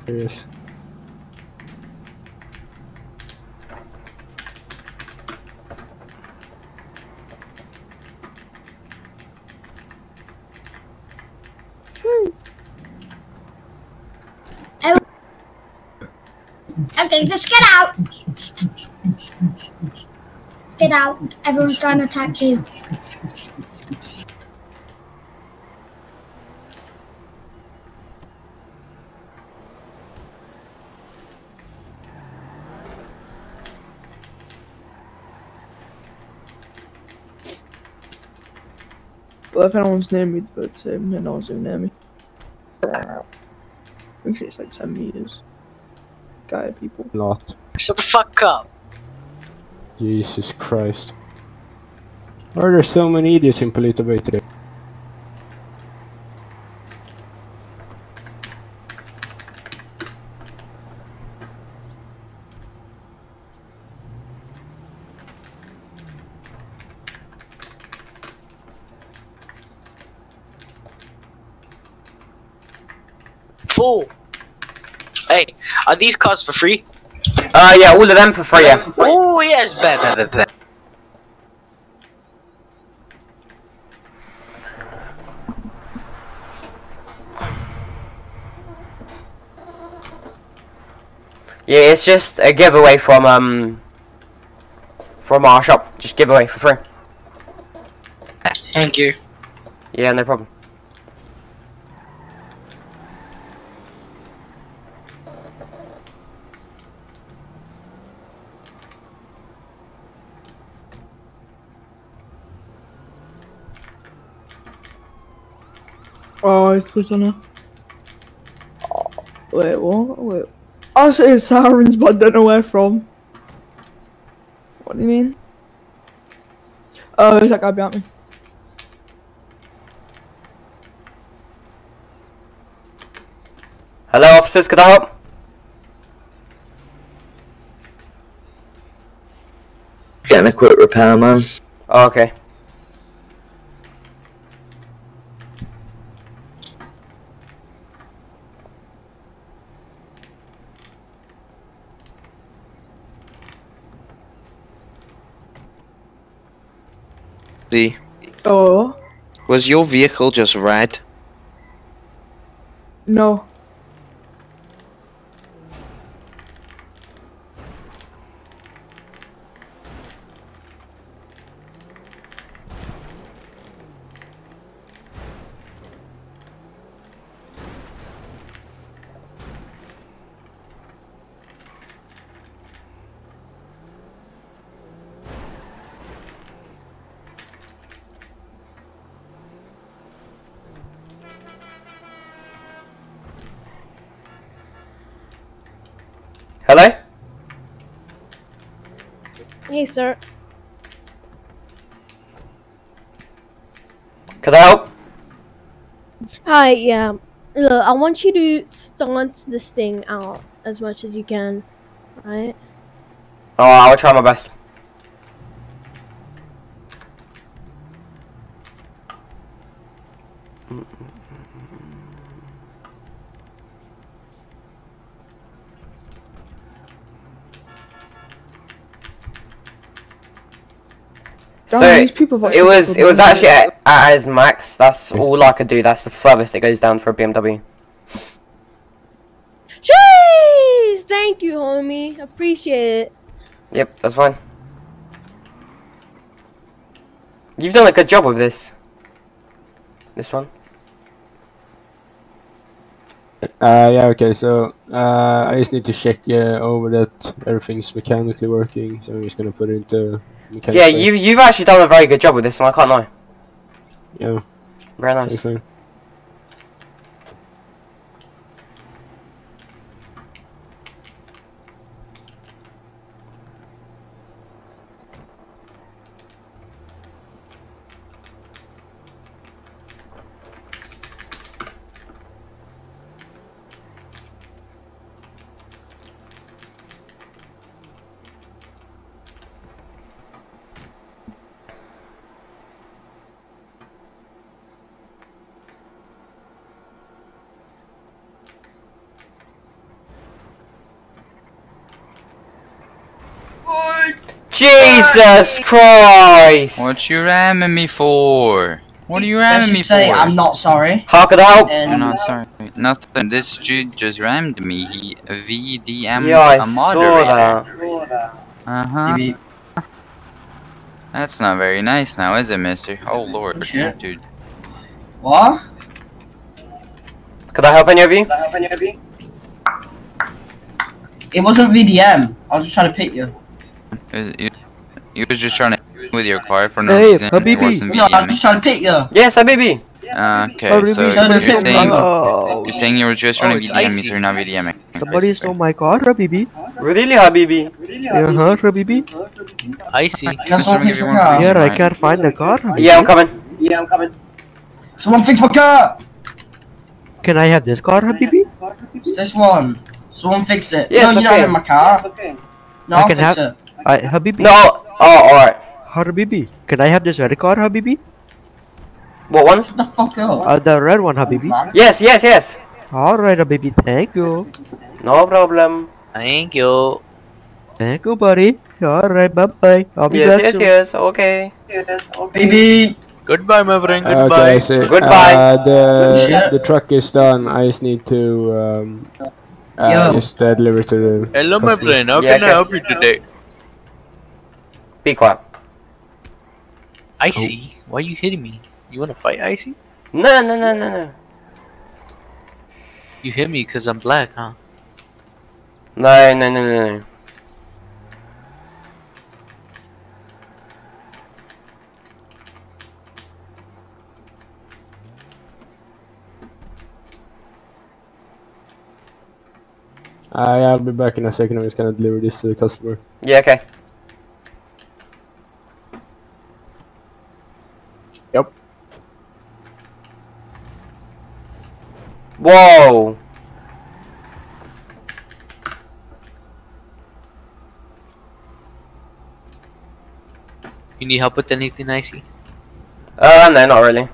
Yes. Okay, just get out. Get out. Everyone's trying to attack you. Well, if anyone's near me, but no one's even near me. Actually, it's like 10 meters. Gaia people. Not. Shut the fuck up. Jesus Christ. Why are there so many idiots in Polito Bay today? Fool. Hey, are these cars for free? Yeah, all of them for free, yeah. Oh, yes, bet. Yeah, it's just a giveaway from our shop. Just giveaway for free. Thank you. Yeah, no problem. Oh, it's put on her. Wait, what? Wait. I say sirens, but I don't know where from. What do you mean? Oh, there's that guy behind me. Hello, officers, could I help? Getting a quick repair, man. Oh, okay. Oh. Was your vehicle just red? No. Hello? Hey, sir. Could I help? Hi, yeah. Look, I want you to stance this thing out as much as you can, right? Oh, I'll try my best. So it was actually at his max. That's all I could do. That's the furthest it goes down for a BMW. Jeez! Thank you, homie. Appreciate it. Yep, that's fine. You've done a good job with this. This one. Yeah, okay, so I just need to check over that everything's mechanically working, so I'm just gonna put it into mechanical. Yeah, you've actually done a very good job with this one, I can't lie. Yeah. Very nice. Okay. Jesus Christ! What you ramming me for? What are you ramming me for? say I'm not sorry. How could I help? You're not sorry. Nothing. This dude just rammed me. He VDM'd Yeah, I a moderator. saw Uh-huh. That's not very nice now, is it, mister? Oh, Lord. Shit. Dude. What? Could I help any of you? It wasn't VDM. I was just trying to pick you. You was just trying to with your car for no Hey, reason. It Habibi. wasn't No, I was VDMing. just trying to pick you. Yes, Habibi. Okay, Habibi, so somebody you're saying you were just trying to it's VDM me, icy. so you're not VDMing. Somebody stole my car, Habibi. Really, Habibi? Uh-huh, Habibi. I see. Can someone fix my car? Yeah, I can't find the car. Habibi. Yeah, I'm coming. Someone fix my car! Can I have this car, Habibi? This one. Someone fix it. Yes, no, you're okay. not in my car. No, I I'll can fix have. it. Habibi. No. Oh, alright. Habibi. Can I have this red car, Habibi? What one? Shut the fuck up. The red one, Habibi. Yes. Alright, Habibi. Thank you. No problem. Thank you. Thank you, buddy. Alright, bye-bye. I'll be back soon. Yes, okay. Baby. Goodbye, my friend. Okay, Goodbye. so, Goodbye. the truck is done. I just need to just deliver to the Hello, my customer. friend. How Yeah, can I okay. help you today? Be quiet. Icy? Why are you hitting me? You wanna fight, Icy? No. You hit me because I'm black, huh? No. I'll be back in a second. I'm just gonna deliver this to the customer. Yeah, okay. Yep. Whoa. You need help with anything, Icy? No, not really.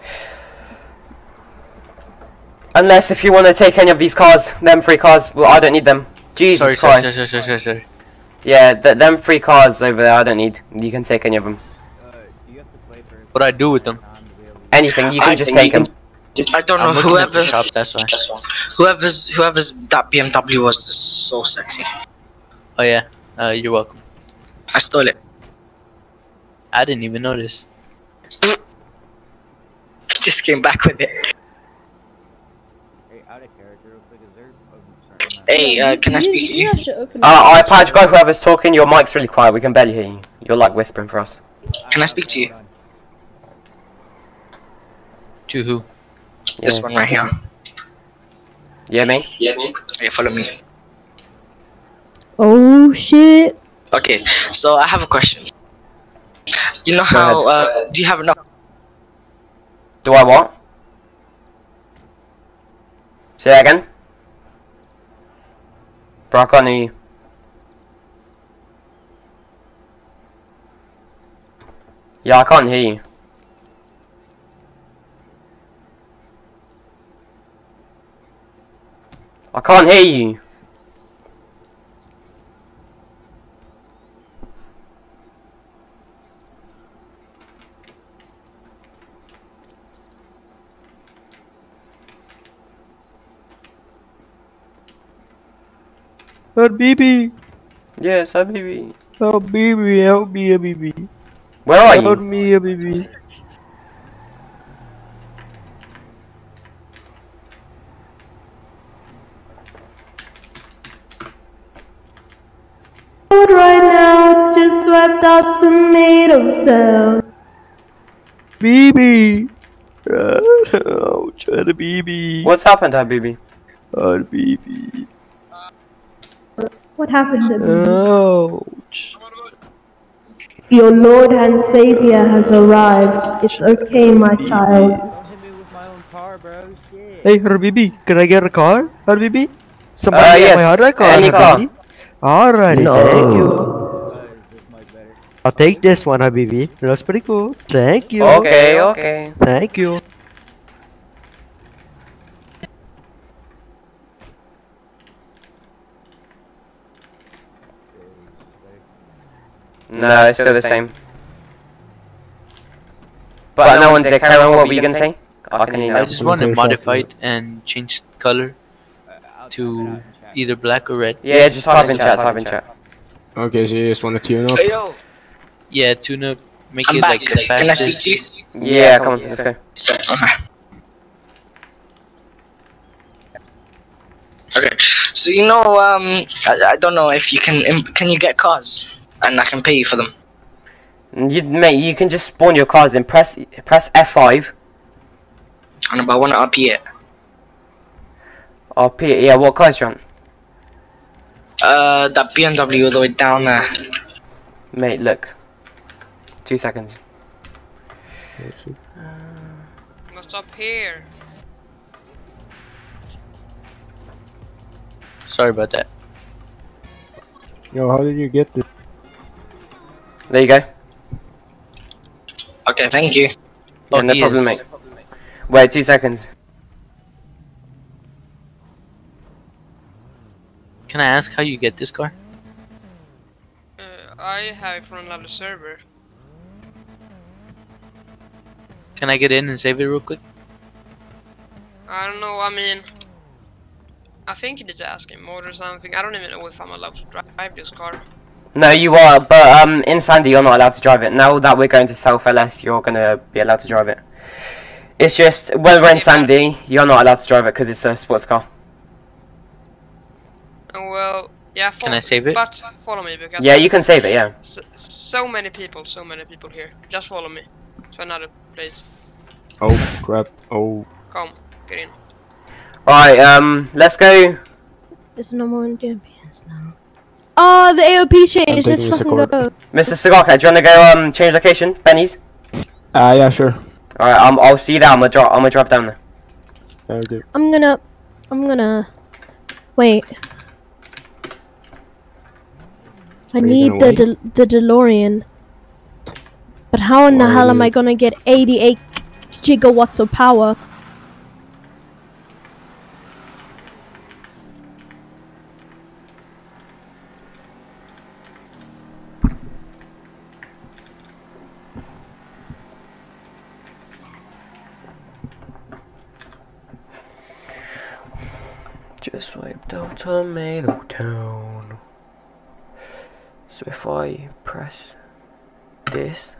Unless if you want to take any of these cars, them free cars, well, I don't need them. Jesus Christ. Sorry. Yeah, them free cars over there, I don't need. You can take any of them. What do I do with them? Anything, you can just take them. I don't know. I'm looking at the Whoever, shop, that's why. whoever's that BMW was so sexy. Oh yeah. You're welcome. I stole it. I didn't even notice. Just came back with it. Hey, can I speak to you? iPad, go whoever's talking, your mic's really quiet, we can barely hear you. You're like whispering for us. Can I speak to you? To who? This one right here. Yeah, me? Yeah, follow me. Oh shit. Okay, so I have a question. You know how, do you have enough? Do I what? Say that again? Bro, I can't hear you. Yeah, I can't hear you. I can't hear you. Habibi. Yes, Habibi. Habibi, help me, Habibi. Where are Help you? me, Habibi. Right now, just wiped out tomato sound. Habibi. Ouch, Habibi. What's happened, Habibi? Habibi. What happened to me? Ouch. Your Lord and Savior has arrived. It's okay, my child. Hey, Habibi, can I get a car? Habibi? Somebody yes, my other car, any car. Habibi? Alrighty, No. thank you. I'll take this one, Habibi. That's pretty cool. Thank you. Okay. Thank you. No, it's still the same. But no one's there. Karen, what were you gonna say? I can hear you I now. just want to modify it and change the color to either black or red. Yeah, just type in chat, type in chat. Okay, so you just want to tune up? Hey, yo. Yeah, tune up, make I'm it back. like the Can I speak fastest. to you? Yeah, come on, let's go. Okay, so you know, I don't know if you can you get cars, and I can pay you for them. Mate, you can just spawn your cars and press F5. And I want to RP it. RP it, yeah, what cars do you want? That BMW all the way down there. Mate, look. 2 seconds. What's up here? Sorry about that. Yo, how did you get this? There you go. Okay, thank you. Yeah, no problem, mate. Wait, 2 seconds. Can I ask how you get this car? I have it from another server. Can I get in and save it real quick? I don't know, I mean, I think you need to ask him more or something. I don't even know if I'm allowed to drive this car. No, you are, but in Sandy you're not allowed to drive it. Now that we're going to South LS, you're gonna be allowed to drive it. It's just when we're in Sandy, you're not allowed to drive it because it's a sports car. Well, yeah. Can I save it? But follow me because Yeah, you can save it. Yeah. So many people here. Just follow me to another place. Oh crap! Oh. Come, get in. Alright, let's go. There's no more champions now. Oh, the AOP changed. Let's fucking go. Mr. Cigar, do you wanna go change location? Benny's? Yeah, sure. Alright, I'll see you there. I'm gonna drop down there. Okay. I'm gonna wait. I need the DeLorean. But how in the hell am I gonna get 88 gigawatts of power? Just wiped out Tomato Town. So if I press this,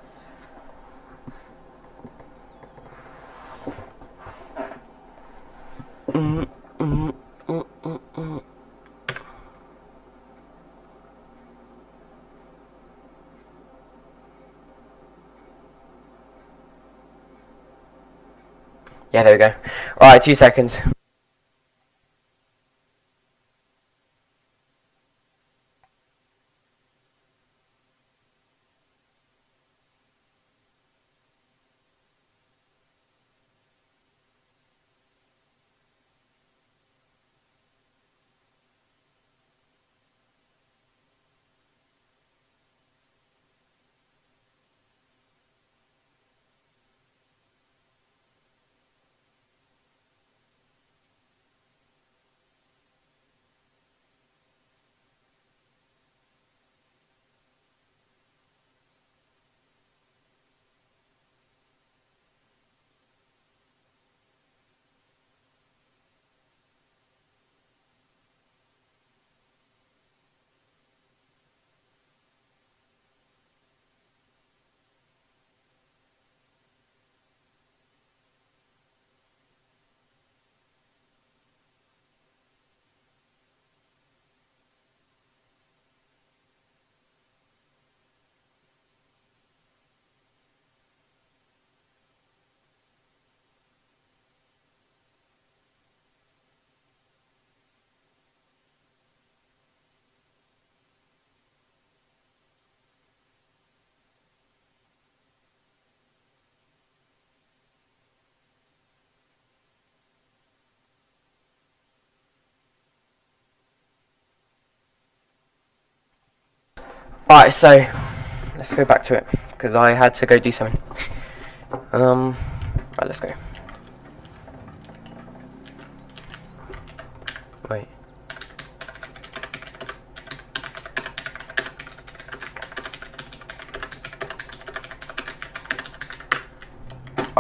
yeah, there we go. Alright, 2 seconds. Alright, so let's go back to it because I had to go do something. Right, let's go. Wait.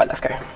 Right, let's go.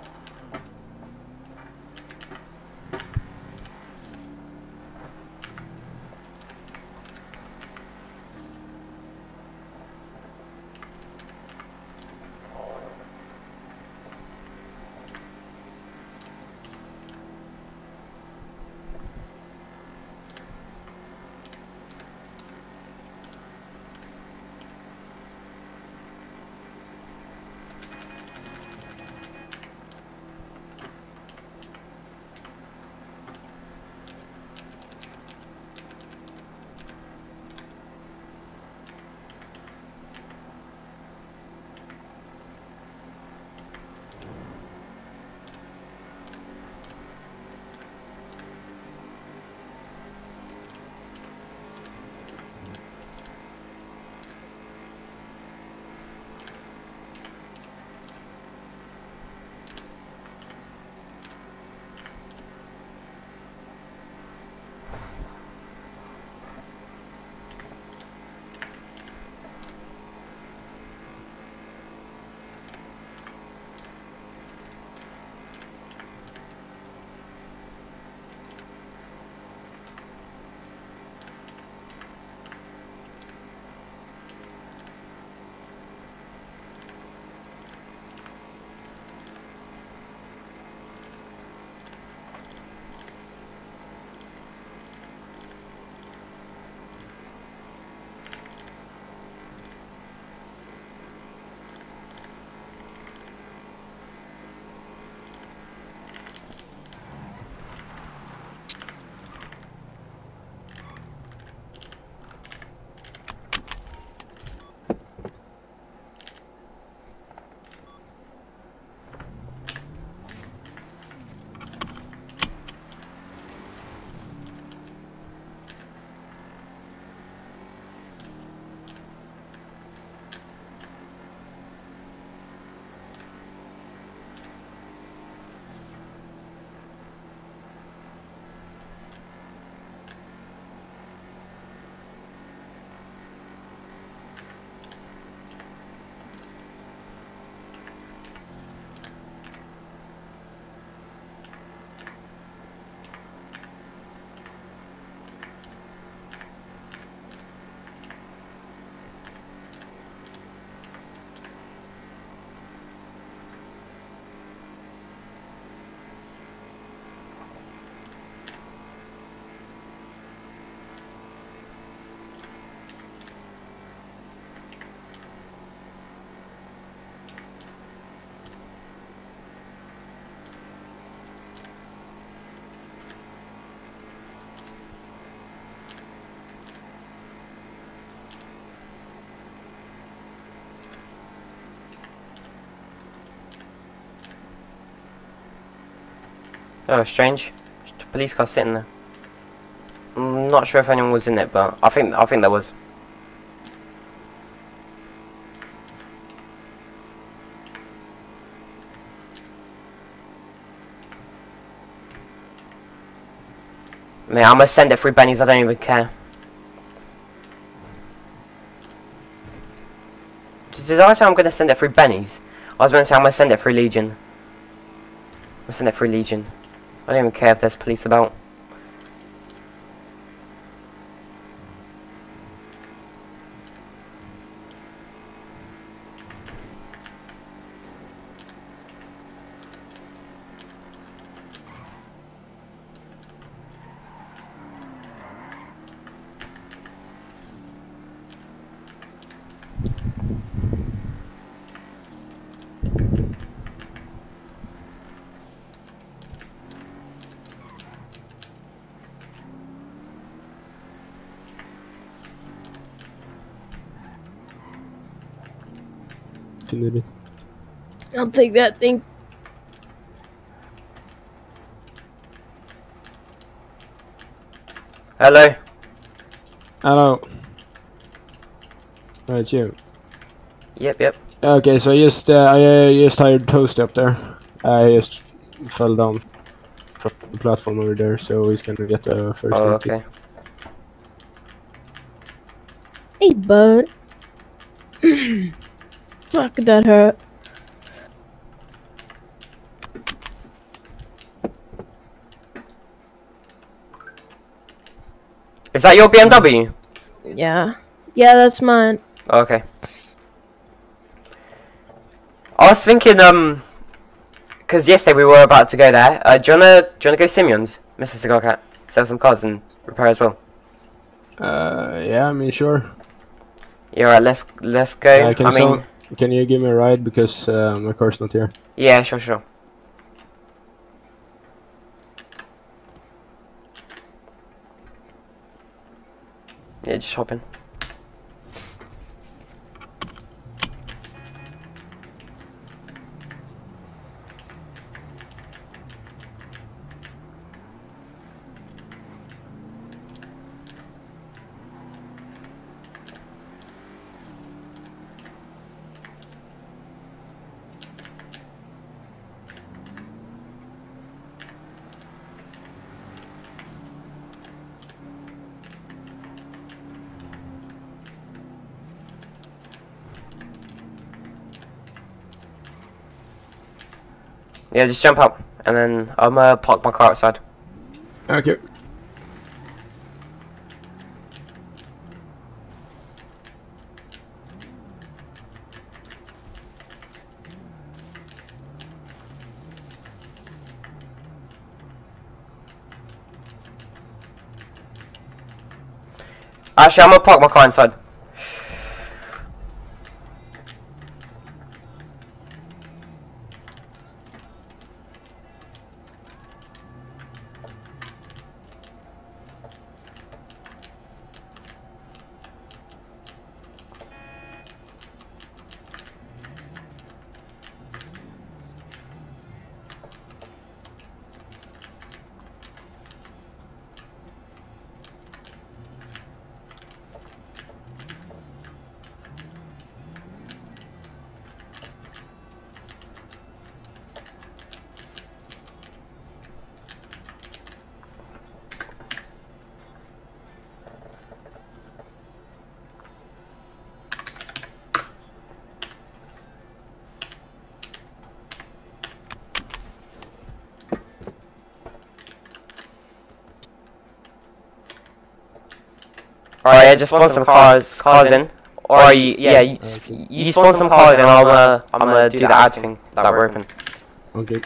Oh, strange. The police car sitting there. I'm not sure if anyone was in it, but I think there was. Man, I'm gonna send it through Benny's, I don't even care. Did I say I'm gonna send it through Benny's? I was gonna say I'm gonna send it through Legion. I'm gonna send it through Legion. I don't even care if there's police about. I'll take that thing. Hello. Hello. Right, you. Yep. Okay, so I just hired Toast up there. I just fell down from the platform over there, so he's gonna get the first aid okay. kit. Hey, bud. Fuck, that hurt. Is that your BMW? Yeah. Yeah, that's mine. Okay. I was thinking, because yesterday we were about to go there. Do you wanna go Simeon's, Mr. Cigar Cat? Sell some cars and repair as well. Yeah, I mean, sure. Yeah, alright, let's go. Can you give me a ride because my car's not here? Yeah, sure. Yeah, just hop in. Yeah, just jump up, and then I'm gonna park my car outside. Okay. Actually, I'm gonna park my car inside. Alright, yeah, just spawn some cars in. Or you spawn some cars in, I'm gonna do the ad thing that we're open. Okay.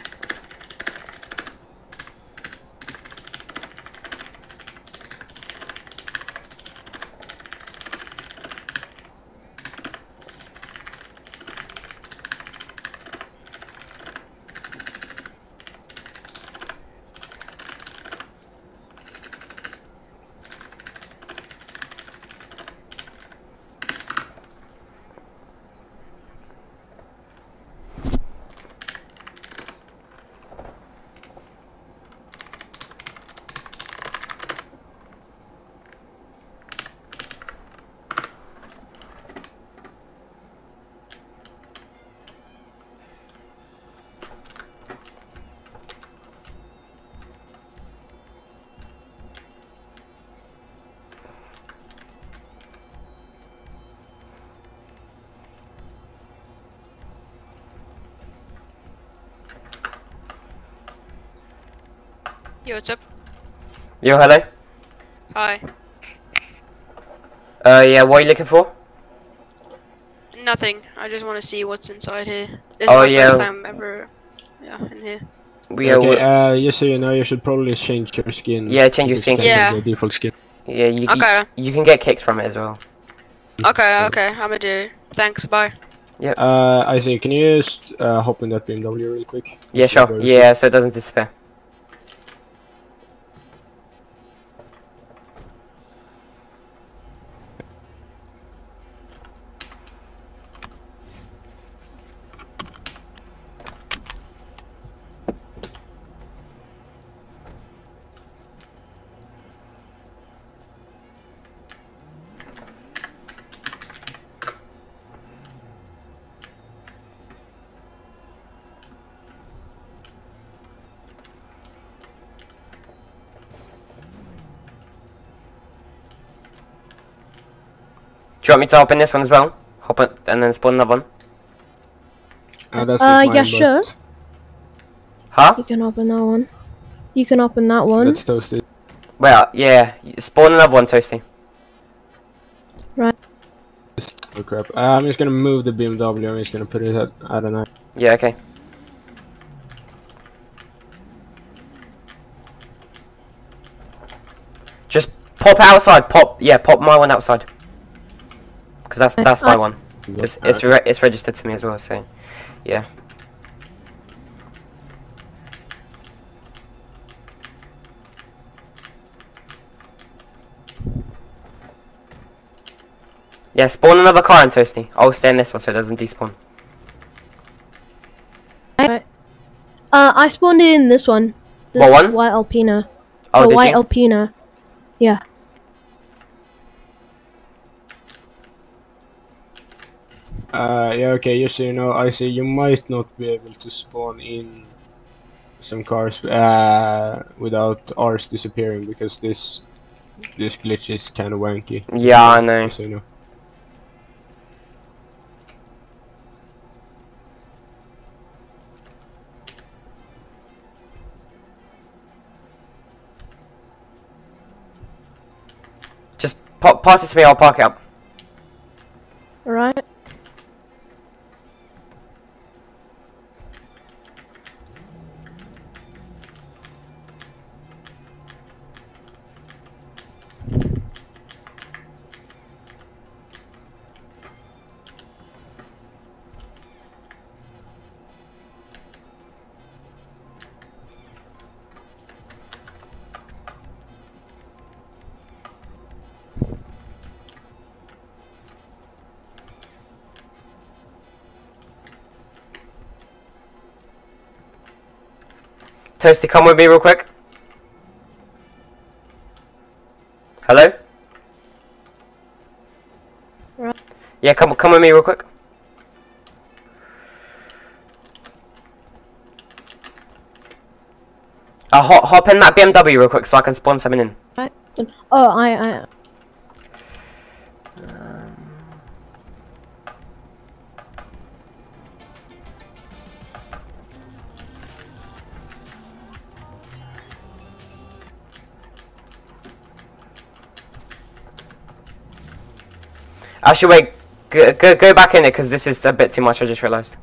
Yo, what's up? Yo, hello. Hi. Yeah, what are you looking for? Nothing. I just want to see what's inside here. This is Oh, my yeah. first time ever, in here. Okay, just so you know, you should probably change your skin. Yeah, change your skin. Yeah. The default skin. Yeah, you can get kicked from it as well. Okay, I'm gonna do. Thanks, bye. Yeah. I see. Can you just hop in that BMW real quick? Yeah, sure. Yeah, so it doesn't disappear. Do you want me to open this one as well? Hop it and then spawn another one? Yeah, sure. Huh? You can open that one. You can open that one. That's toasted. Well, yeah. Spawn another one, Toasty. Right. Oh crap. I'm just gonna move the BMW. I'm just gonna put it at, I don't know. Yeah, okay. Just pop outside. Pop my one outside. Because that's my one. It's registered to me as well, so yeah. Yeah, spawn another car in Toasty. I'll stay in this one so it doesn't despawn. Right. I spawned in this one. This What one? White Alpina. Oh, the did White you? Alpina. Yeah. Yeah, okay, just so you know, I see you might not be able to spawn in some cars without ours disappearing because this glitch is kind of wanky. Yeah, I know. So you know. Just pass it to me, I'll park it up. Alright. Toasty, come with me real quick. Hello? Right. Yeah, come with me real quick. Hop in that BMW real quick so I can spawn something in. Right. Oh, I. Actually, wait. Go back in it because this is a bit too much. I just realised.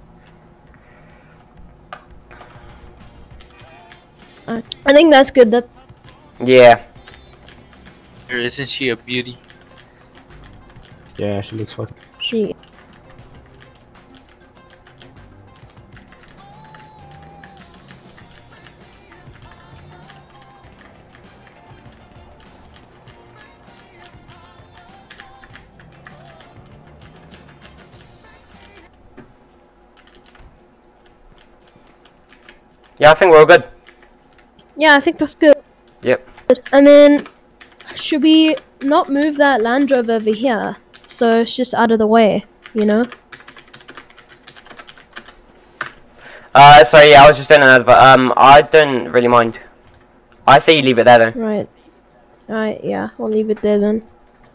I think that's good. That. Yeah. Isn't she a beauty? Yeah, she looks fun. She. Yeah, I think we're all good. Yeah, I think that's good. Yep. And then, should we not move that Land Rover over here? So it's just out of the way, you know? Sorry, yeah, I was just doing another, but I don't really mind. I say you leave it there then. Right. Alright, yeah, we'll leave it there then.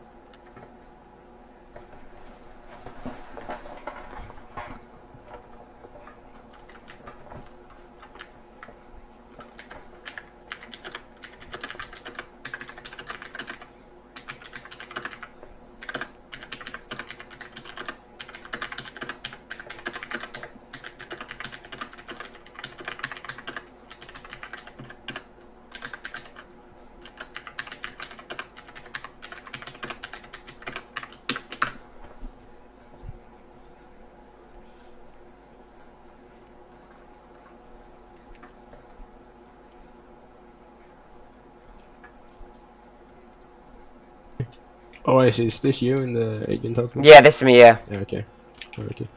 Oh, I see. Is this you in the agent talking? Yeah, this is me, yeah. Yeah, okay. Okay.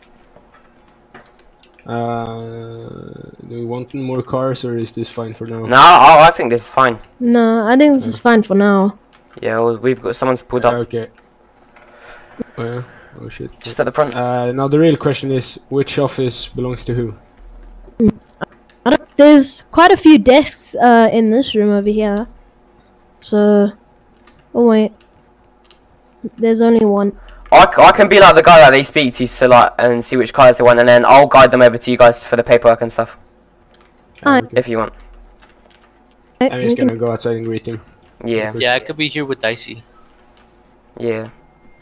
Do we want more cars or is this fine for now? No, I think this is fine. No, I think this is fine for now. Yeah, well, we've got someone's pulled up. Okay. Oh yeah. Oh shit. Just at the front. Now the real question is, which office belongs to who? There's quite a few desks in this room over here. So, oh wait. There's only one. I can be like the guy that they speak to, so like, and see which cars they want, and then I'll guide them over to you guys for the paperwork and stuff. Alright. If you want. I'm just gonna go outside and greet him. Yeah. Yeah, I could be here with Dicey. Yeah.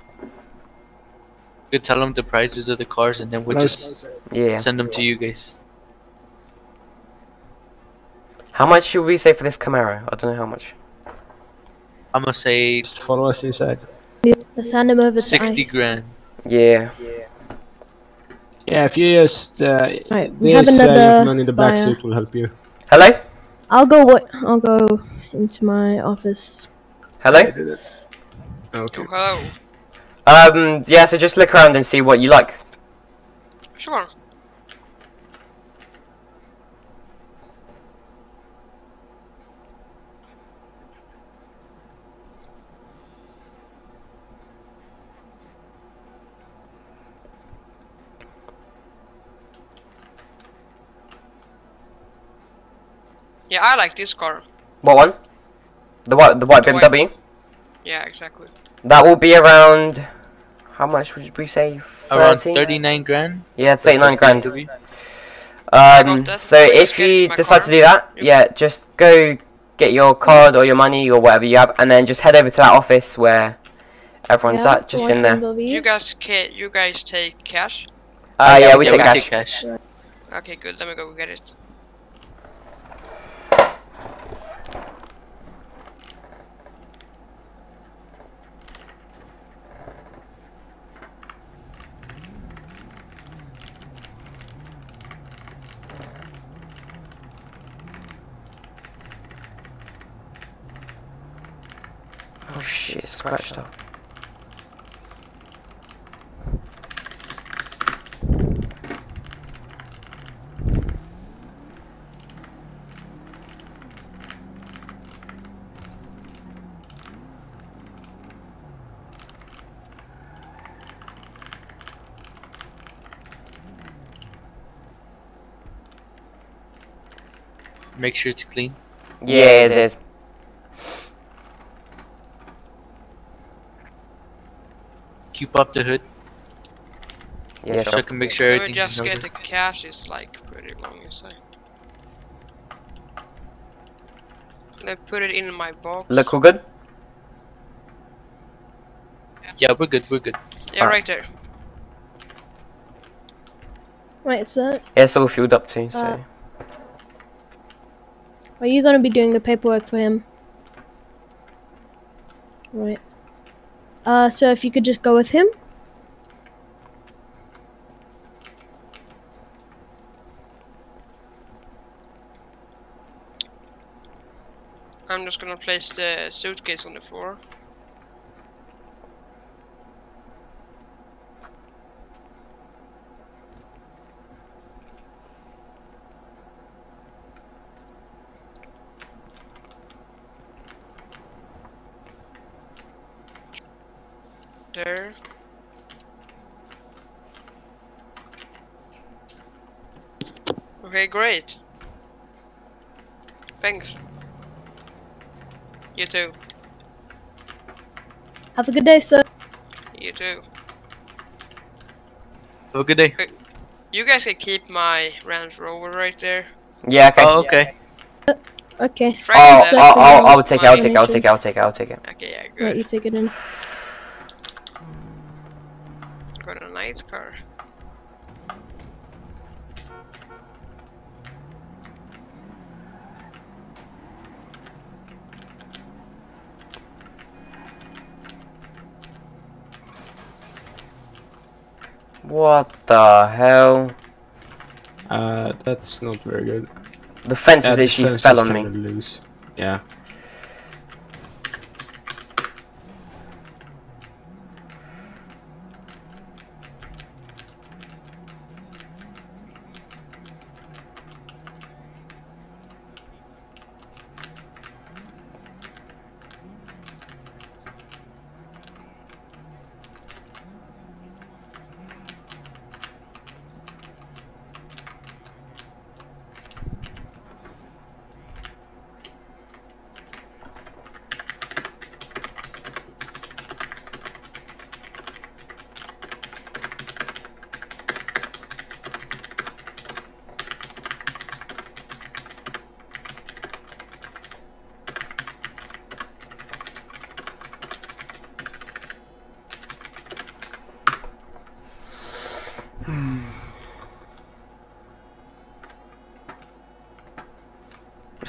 You could tell him the prices of the cars, and then we'll just send them to you guys. How much should we say for this Camaro? I don't know how much. I'm gonna say. Just follow us inside. Let's hand him over to 60 Ice. grand. Yeah. Yeah, if you just Right, we have this another gentleman in the back buyer. seat will help you. Hello? I'll go into my office. Hello? Okay. Hello. Yeah, so just look around and see what you like. Sure. Yeah, I like this car. What one? The white BMW? Yeah, exactly. That will be around... How much would we say? 30? Around 39 grand. Yeah, 39 grand. So if you decide to do that, yeah, just go get your card or your money or whatever you have, and then just head over to that office where everyone's at, just in there. You guys take cash? Yeah, we take cash. Okay, good. Let me go get it. Oh shit, scratched up. Make sure it's clean. Yeah, it is. Keep up the hood. Yeah, so I can make sure Let me everything's just in get order. the cash. It's like pretty long inside. Let me put it in my box. Look all good? Yeah, we're good. We're good. Yeah, right there. Right, so Yeah, it's all filled up too, so... are you gonna be doing the paperwork for him? Right. So if you could just go with him? I'm just gonna place the suitcase on the floor. There. Okay, great. Thanks. You too. Have a good day, sir. You too. Have a good day. You guys can keep my Range Rover right there. Yeah, okay. Oh, okay. Okay. I'll take it, I'll take it, I'll take it, I'll take it, I'll take it. Okay, yeah, good. Right, you take it in. Got a nice car. What the hell? That's not very good. The fence is the literally fence fell is on me. kinda loose. Yeah.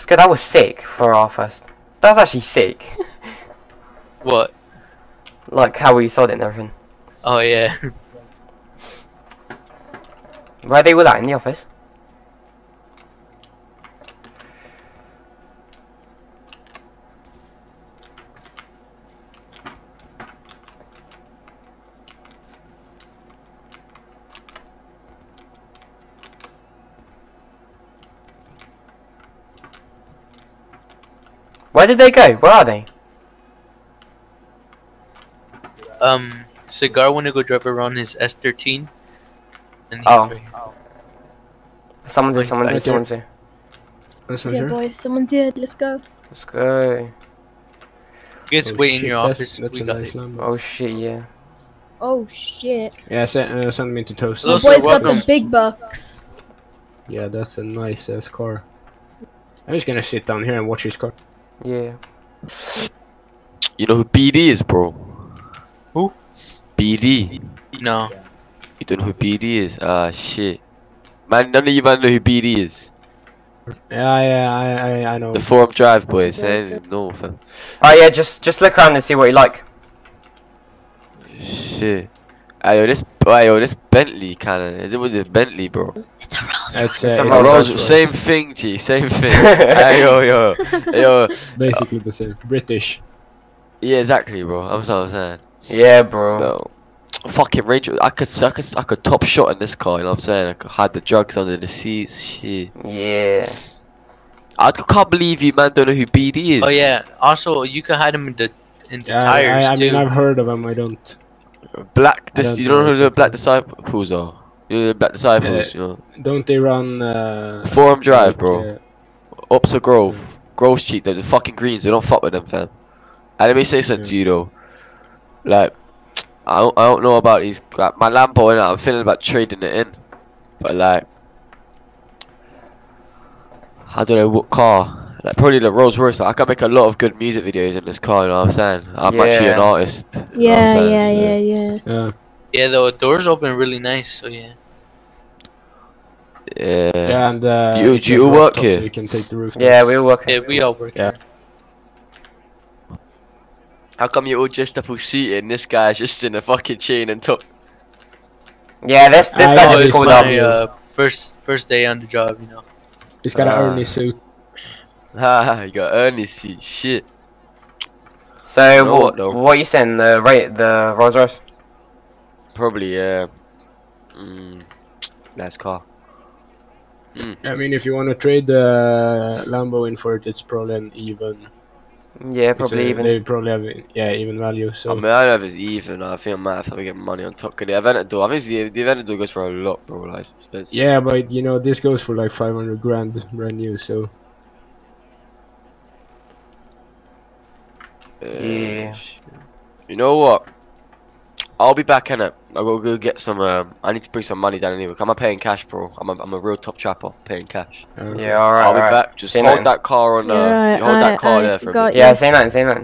good. That was sick for our first. That was actually sick. What? Like how we sold it and everything. Oh yeah. Where they were at in the office. Where did they go? Where are they? Cigar wanna go drive around his S13. And he's Oh. right here. Someone's here, someone's here, someone's here. Yeah, boys, someone's here. Let's go. Let's go. You guys wait in your office. That's We a got nice it. Lambo. Oh shit, yeah. Oh shit. Yeah, send me to Toast. The boys got the big bucks. Yeah, that's a nice ass car. I'm just gonna sit down here and watch his car. Yeah. You know who BD is, bro? Who? BD. No. You don't know who BD is? Ah, shit. Man, none of you man know who BD is. Yeah, I know. The Forum Drive boys, eh? No, fam. Oh yeah, just look around and see what you like. Shit. Ayo, this Bentley kinda. Is it with the Bentley, bro? It's a Rolls It's a Rolls Rolls. Same thing, G. Same thing. yo. Basically the same. British. Yeah, exactly, bro. I'm saying. Yeah, bro. No. Fucking Range. I could top shot in this car. You know what I'm saying? I could hide the drugs under the seats. Shit. Yeah. I can't believe you, man. Don't know who BD is. Oh yeah. Also, you can hide them in the tires I too. mean, I've heard of them. I don't. Black. I don't You don't know who know the Black Disciples are. You know the Black Disciples. You know. Don't they run? Forum Drive, like, bro. Upsa Grove. Grove Street. They're the fucking greens. They don't fuck with them, fam. And let me say something to you though. Like, I don't know about these. Like, my Lambo, and I'm feeling about trading it in. But like, I don't know what car. Like probably the Rolls Royce. I can make a lot of good music videos in this car. You know what I'm saying? I'm actually an artist. You know what I'm saying? Yeah. Yeah, the doors open really nice. So yeah. Yeah. Yeah, and do you work so here? you can take the roof. Yeah, we all work Yeah, we all work. Yeah. How come you're all dressed up all suited and this guy's just in a fucking chain and top? Yeah, this guy just called up. My first day on the job, you know. He's got an Ernie suit. Ha, you got Ernie suit. Shit. So You know what, though? what are you saying? The Rolls Royce? Probably nice car. I mean, if you want to trade the Lambo in for it, it's probably an even. Yeah, probably even. They probably have even value. So I mean, I don't know if it's even. I think I might have to get money on top. Cause the Aventador, I think the Aventador goes for a lot, bro. Like, it's expensive. yeah, but you know this goes for like 500 grand brand new. So Yeah. You know what? I'll be back in it. I'll go get some. I need to bring some money down anyway. I'm paying cash, bro. I'm a real top trapper, paying cash. Yeah, alright. I'll be back. Just Say hold nothing. that car on. Yeah, Hold that car there for a got bit. Yeah, say nothing, say nothing.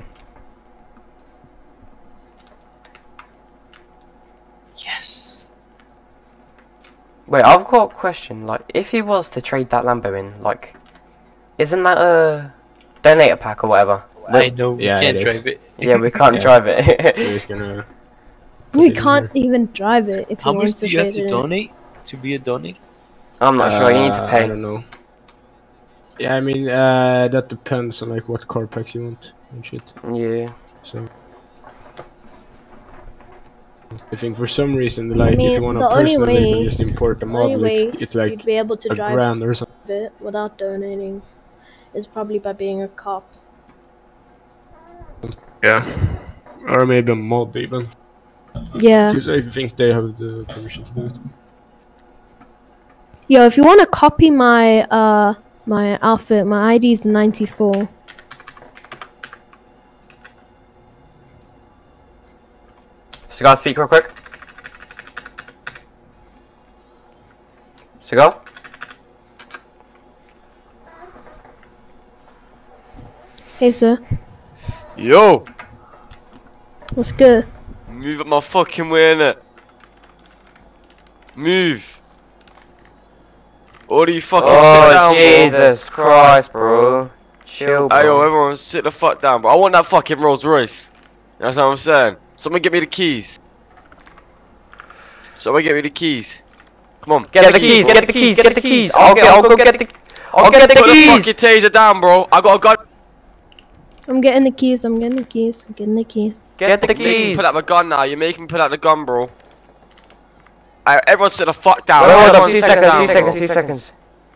Yes. Wait, I've got a question. Like, if he was to trade that Lambo in, like, isn't that a donator pack or whatever? I know we Yeah, can't it is. drive it. Yeah, we can't Yeah. drive it. we're just gonna. We can't even drive it if How he much wants do to you have trade to it in. donate to be a donate? I'm not sure. You need to I pay. don't know. Yeah, I mean that depends on like what car packs you want and shit. Yeah. So I think for some reason, like mean, if you want the to only personally way- even just import the The only model, way it's like you'd be able to a drive grand or something. it without donating is probably by being a cop. Yeah, or maybe a mod even. Yeah. Because I think they have the permission to do it. Yo, if you want to copy my my outfit, my ID is 94. Cigar, speak real quick. Cigar? Hey, sir. Yo, What's good? move up my fucking way, innit? Move. Or do you fucking sit Oh, down, bro? Jesus Christ, bro. Chill, Hey, yo, bro. everyone, sit the fuck down, bro. I want that fucking Rolls Royce. That's what I'm saying. Someone get me the keys. Someone get me the keys. Come on. Get the keys, get the keys, get the keys. I'll go get the Put the keys. fucking taser down, bro. I got a gun. I'm getting the keys. I'm getting the keys. I'm getting the keys. Get the You're making me keys. put out my gun now. You're making me put out the gun, bro. Alright, everyone sit the fuck down. Hold on, Everyone few sit seconds, down, few bro. seconds, few seconds.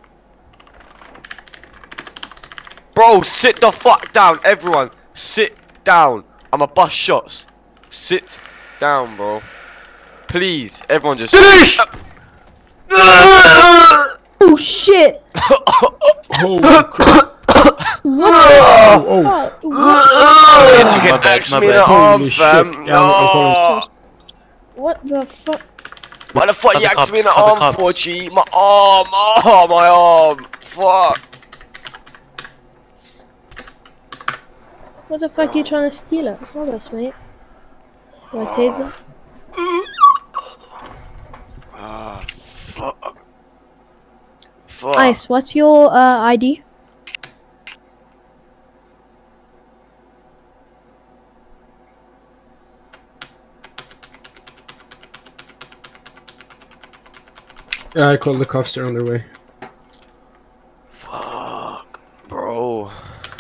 Bro, sit the fuck down, everyone. Sit down. I'ma bust shots. Sit down, bro. Please, everyone just. Oh shit! Holy crap. What Oh, the fuck? You My can bad, axe my me in bad. the arm, Holy fam. shit. Yeah, I'm calling. What the fuck? Why the fuck Call you the asked me in the cops, call the arm cops. for, G? My arm, oh, my arm. Fuck. What the fuck are you trying to steal it? Hold us, mate. Do I taser? Ah, fuck. Fuck. Ice, what's your ID? Yeah, I called the cops, they're on their way. Fuck, bro.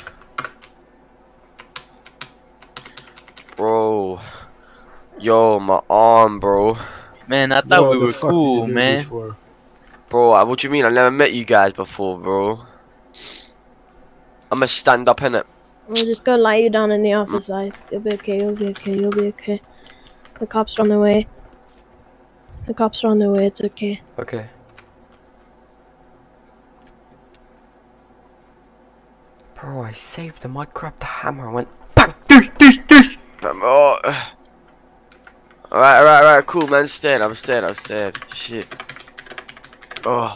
Bro. Yo, my arm, bro. Man, I thought Yo, we the were fuck cool, did you do man. this for? Bro, what do you mean? I never met you guys before, bro. I'ma stand up in it. We'll just go lie you down in the office, Ice. You'll be okay, you'll be okay, you'll be okay. The cops are on their way. The cops are on their way, it's okay. Okay. Bro, I saved them. I grabbed the hammer and went bang, douche, douche, douche. Oh. Alright, cool, man. I'm staying. Shit. Oh.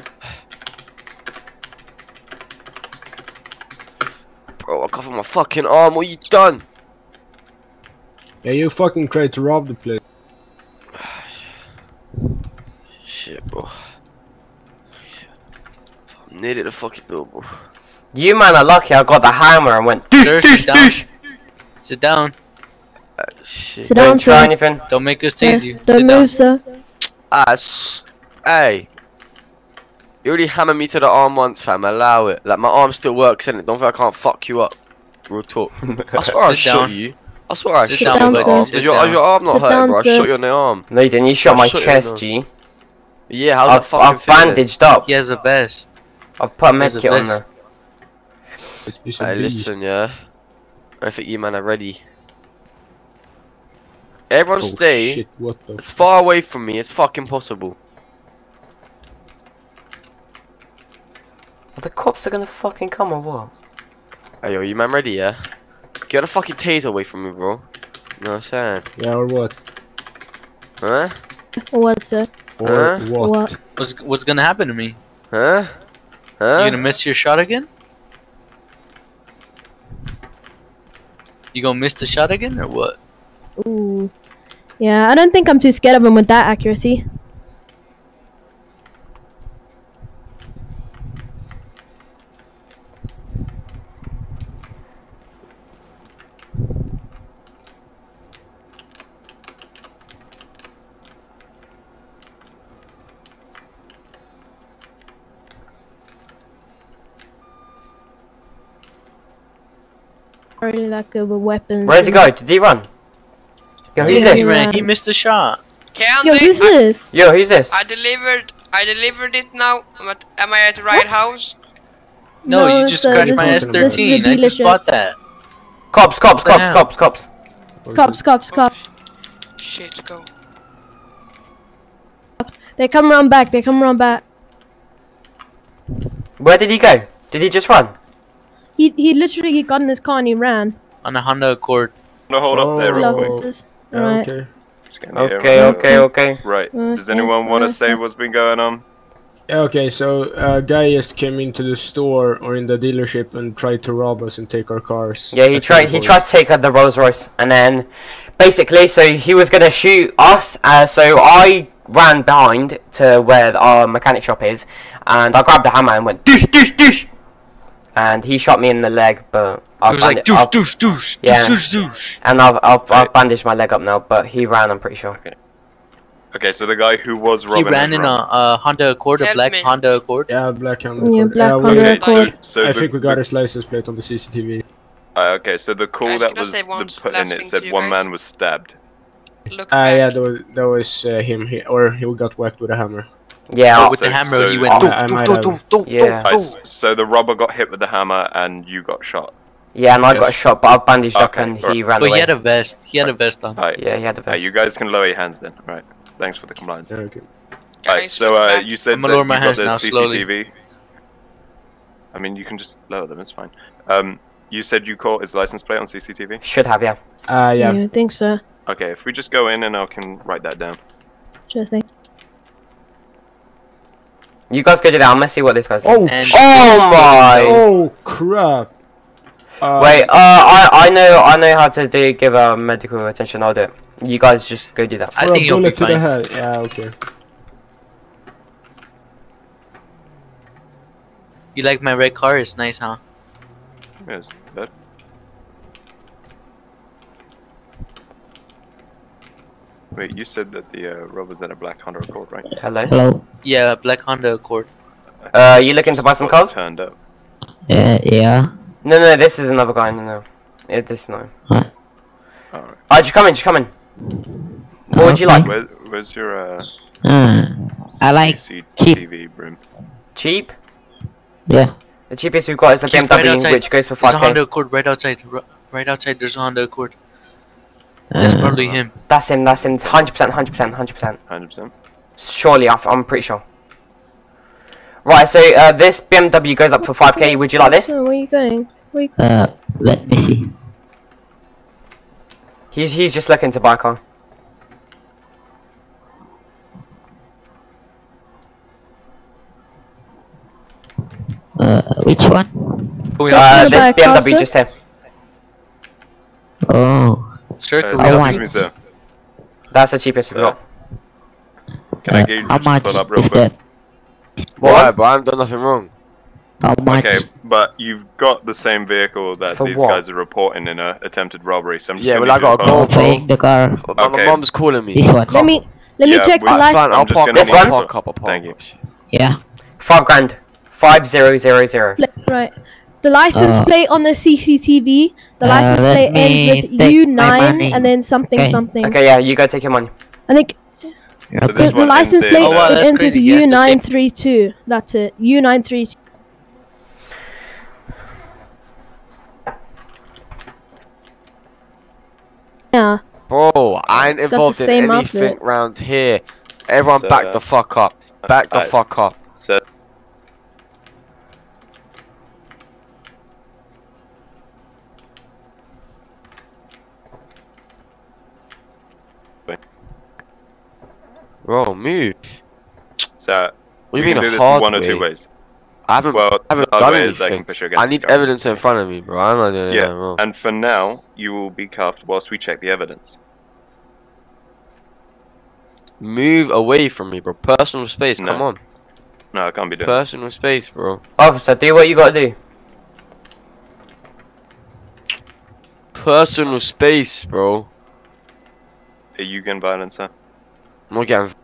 Bro, I covered my fucking arm. What you done? Yeah, you fucking tried to rob the place. Shit, bro. I needed to fucking do it, bro. You man are lucky I got the hammer and went douche, Sir, douche, sit down. douche. Sit down. Shit. Sit down, Don't try sir. anything. Don't make us tase you. Don't Sit move, sir. Hey. You already hammered me to the arm once, fam. Allow it. Like, my arm still works, innit? Don't think I can't fuck you up. Real talk. I swear I Sit shot down. you. I swear I Sit shot down, you in the buddy. arm. Sit Is your down. arm not Sit hurt, down, bro? I sir. shot you in the arm. No, you didn't. You shot I my shot you in chest, the- G. Yeah, how's that I've fucking feeling? bandaged up. He has a vest. I've put a There's a medkit on vest. there. It's a Hey, beast. listen, yeah. I think you man are ready. Everyone Oh, stay shit, what the as far away from me as fucking possible. The cops are gonna fucking come or what? Hey, yo, you man ready, yeah? Get the fucking taser away from me, bro. You know what I'm saying? Yeah, or what? Huh? What, sir? Or Huh? what? What's gonna happen to me? Huh? You Huh? gonna miss your shot again? You gonna miss the shot again or what? Ooh. Yeah, I don't think I'm too scared of him with that accuracy. Really that good with weapons. Where's he go? Did he run? Yo, who's Yeah, this? he ran. He missed the shot. Can't Yo, who's this? Yo, who's this? I delivered it now. Am I at the right house? No, you just sir, crashed this my is- this is S13. the I just dealership. bought that. Cops, cops, What the cops, hell? cops, cops. Cops. Shit, go. They come around back. They come around back. Where did he go? Did he just run? He literally got in his car and he ran. On a Honda Accord. No, hold up there real Love quick. this. Alright. Okay. Okay. Right. Mm, Does anyone want to say what's been going on? Okay, so a guy just came into the store or in the dealership and tried to rob us and take our cars. Yeah, he That's tried the to take the Rolls Royce, and then basically, so he was gonna shoot us. So I ran behind to where our mechanic shop is, and I grabbed the hammer and went douche, douche, douche. and he shot me in the leg, but He was like, douche, yeah, douche. and I've bandaged my leg up now, but he ran. I'm pretty sure. Okay, so the guy who was He robbing ran in a Honda Accord, a black Honda Accord. Yeah, black Honda Yeah, Accord. black we- Honda Okay, Accord. so I the- think we got his license plate on the CCTV. Okay, so the call Guys, that can I was say one put last in it thing said to you one guys? man was stabbed. Look Yeah, that was him. Or he got whacked with a hammer. Yeah, with the hammer, he went. I might have. Yeah. So the robber got hit with the hammer and you got shot. Yeah, and I got Yes. shot, but I've bandaged up Okay, and he alright. ran But away. he had a vest. He had a vest on. Alright. Yeah, he had a vest. You guys can lower your hands then. Right. Thanks for the compliance. Yeah, okay. Alright, so you said I'm that gonna lower you my got hands the now, slowly. CCTV. I mean, you can just lower them. It's fine. You said you caught his license plate on CCTV. Should have, yeah. Yeah. I think so. Okay, if we just go in and I can write that down. Sure thing. You guys go do that. I'm gonna see what this guy's doing. Oh, Oh my! Oh crap! Wait, I know how to give medical attention. I'll do it. You guys just go do that. I for think a you'll be bullet to the fine. head. Yeah, okay. You like my red car? It's nice, huh? Yes, that. Wait, you said that the robber's in a black Honda Accord, right? Hello. Hello. Yeah, black Honda Accord. You looking to buy some cars? Turned up. Yeah. No, this is another guy. No. This no. Huh. Alright. Just come in. What would you like? Where's your I like cheap. CCTV brim? Cheap? Yeah. The cheapest we've got is the Keep right BMW, outside. which goes for There's a Honda 5k. Accord right outside. Right outside. There's a Honda Accord. That's probably him. That's him. 100%. 100%. Surely, I'm pretty sure. Right, so this BMW goes up for 5k. Would you like this? So where are you going? Where you... Let me see. He's just looking to buy a car. Which one? This BMW just here. Oh. Circle. I Excuse me, sir. That's the cheapest we've got. Can I get you how to much pull up real is quick? that? Why, bro? I haven't done nothing wrong. How much? Okay, but you've got the same vehicle that For these what? guys are reporting in a attempted robbery. So I'm just Yeah, gonna well, I need you to gotta pull go, up. bro. Paying the car. My Okay. mom's calling me. This one. Let me Yeah, check the we- light. Fine, I'll I'm just park gonna up. This one? I'll park up. Thank you. Yeah. 5 grand. 5000. Right. The license plate on the CCTV. The license let plate me ends with take my U9 money. and then something Okay. something. Okay, yeah, you go take your money. I think So this the one license ends in, plate Oh, wow, that's ends with crazy. He has to say- U932. That's it. U932. Yeah. Bro, I ain't Got the involved in same anything outfit. round here. Everyone So, back the fuck up. Back the alright. fuck up. So Bro, move. So What do we you can mean do a this hard one or way? two ways. I haven't Well, the done other way is I can anything. push you against I the need car. evidence in front of me, bro. I'm not doing anything Yeah, wrong. and for now, you will be cuffed whilst we check the evidence. Move away from me, bro. Personal space, No. come on. No, I can't be doing Personal space, bro. Officer, do what you gotta do. Personal space, bro. that. Are you getting violent, sir? I'm not getting.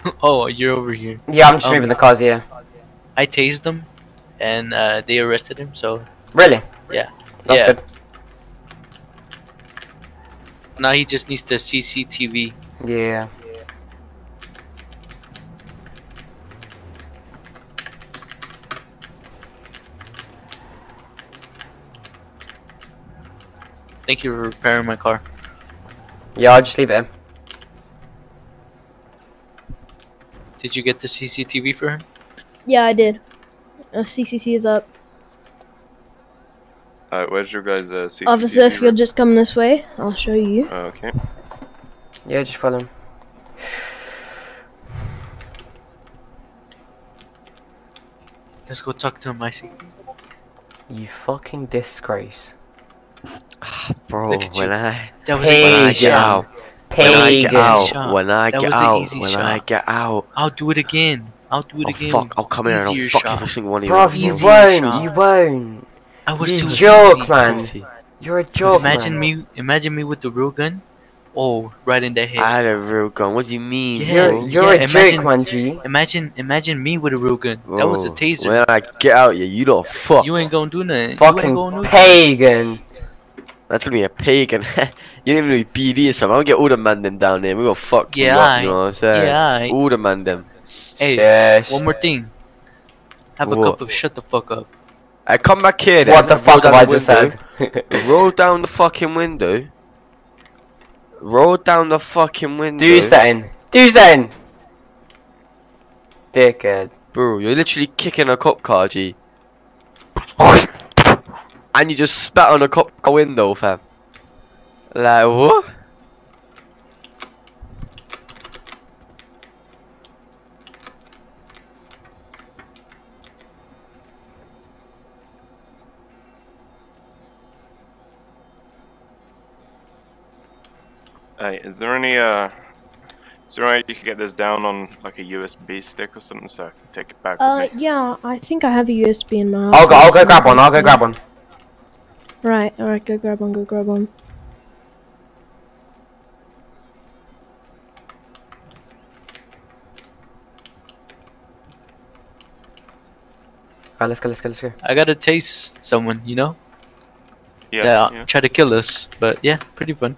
Oh, you're over here. Yeah, I'm just moving the cars, yeah. I tased them, and they arrested him, so... Really? Yeah. That's good. Now he just needs the CCTV. Yeah. Thank you for repairing my car. Yeah, I'll just leave it in. Did you get the CCTV for him? Yeah, I did. CCC is up. Alright, where's your guys' CCTV? Officer, if you'll just come this way, I'll show you. Okay. Yeah, just follow him. Let's go talk to him, Icy. You fucking disgrace. Bro, Look at you. when I That was get out, when I get out, when I That get was an out, easy when shot. I get out. I'll do it again. I'll do it Oh again. fuck, I'll come in and I'll Easier fuck shot. every single one of you. Bruv, you Easier won't, shot. you won't. I was You too joke, easy. man. You're a joke, Imagine man. imagine me with the real gun. Oh, right in the head. I had a real gun. What do you mean? Yeah, bro? You're a imagine, joke, man, G. Imagine me with a real gun. That was a Bro, taser. When I get out, yeah, you don't fuck. You ain't gonna do nothing. Fucking pagan. That's gonna be a pagan. You didn't even be BD or something. I'll get all the man them down there. We gonna fuck you Yeah, up, you know what I'm saying? yeah. All the man them. Hey, one more thing. Have a What? cup of shut the fuck up. I come back here then. What the roll fuck down have I the just window, said? Roll down the fucking window. Roll down the fucking window. Do something. Do something. Dickhead. Bro, you're literally kicking a cop car, G. And you just spat on a cop car window, fam. Like, what? Hey, is there any way you could get this down on like a USB stick or something so I can take it back with me? Yeah, I think I have a USB in my house. I'll go grab one. I'll go grab one. Right, alright, go grab one, go grab one. Alright, let's go. I gotta taste someone, you know? Yeah. Try to kill us, but yeah, pretty fun.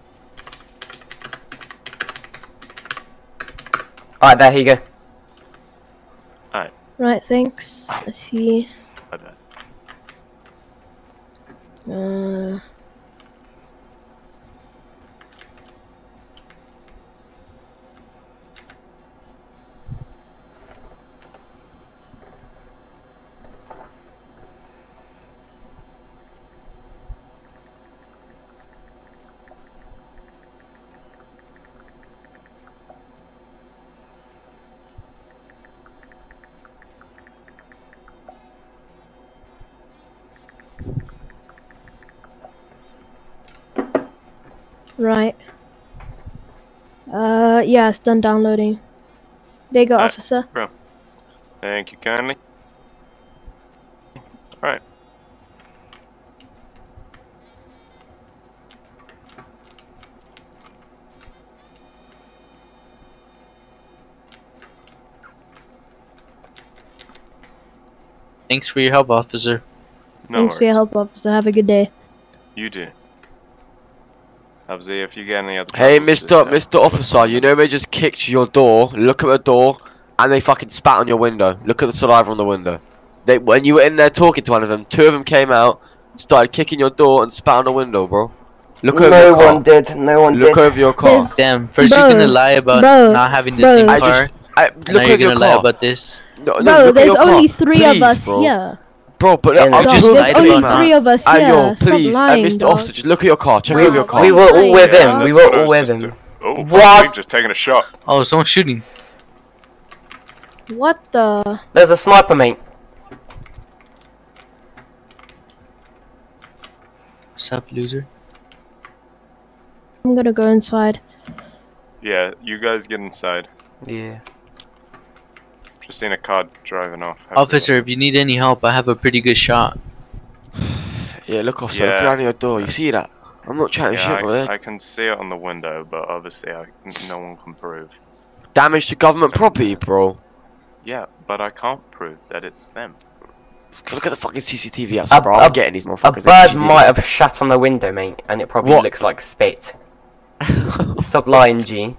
Alright, there, here you go. Alright. Right, thanks. I see. Right. Yeah, it's done downloading. There you go, officer. Bro. Thank you kindly. Alright. Thanks for your help, officer. No Thanks for your worries. help, officer. Have a good day. You do. Obviously, if you get any other Hey, problems, Mr. Officer, you know they just kicked your door. Look at the door, and they fucking spat on your window. Look at the saliva on the window. When you were in there talking to one of them, two of them came out, started kicking your door, and spat on the window, bro. Look over your car. No one did. No one did. Look over your car. Damn, first Bro, you're gonna lie about bro, not having the bro. same I car, just- I- and look now you're at your gonna lie car. about this. No, Bro, look at there's your car. only three of Please, us bro. here. Bro, but Yeah, I'm dog, just there's lying only about three that. of us Aye, here. yo, Stop please, lying, Mr. dog. Officer, just look at your car. Check over your car. We were all with him. We that's were what I all was with just him. Oh, What? we've just taken a shot. Oh, someone's shooting. What the? There's a sniper, mate. What's up, loser? I'm gonna go inside. Yeah, you guys get inside. Yeah. Just seen a car driving off. Officer, if you need any help, I have a pretty good shot. Yeah, look, Officer, look Yeah. around your door. You see that? I'm not chatting Yeah, shit, bro. I can see it on the window, but obviously no one can prove. damage to government property, bro. Yeah, but I can't prove that it's them. Look at the fucking CCTV outside, bro. I'm getting these A motherfuckers. bird might have shat on the window, mate, and it probably What? looks like spit. Stop lying, G.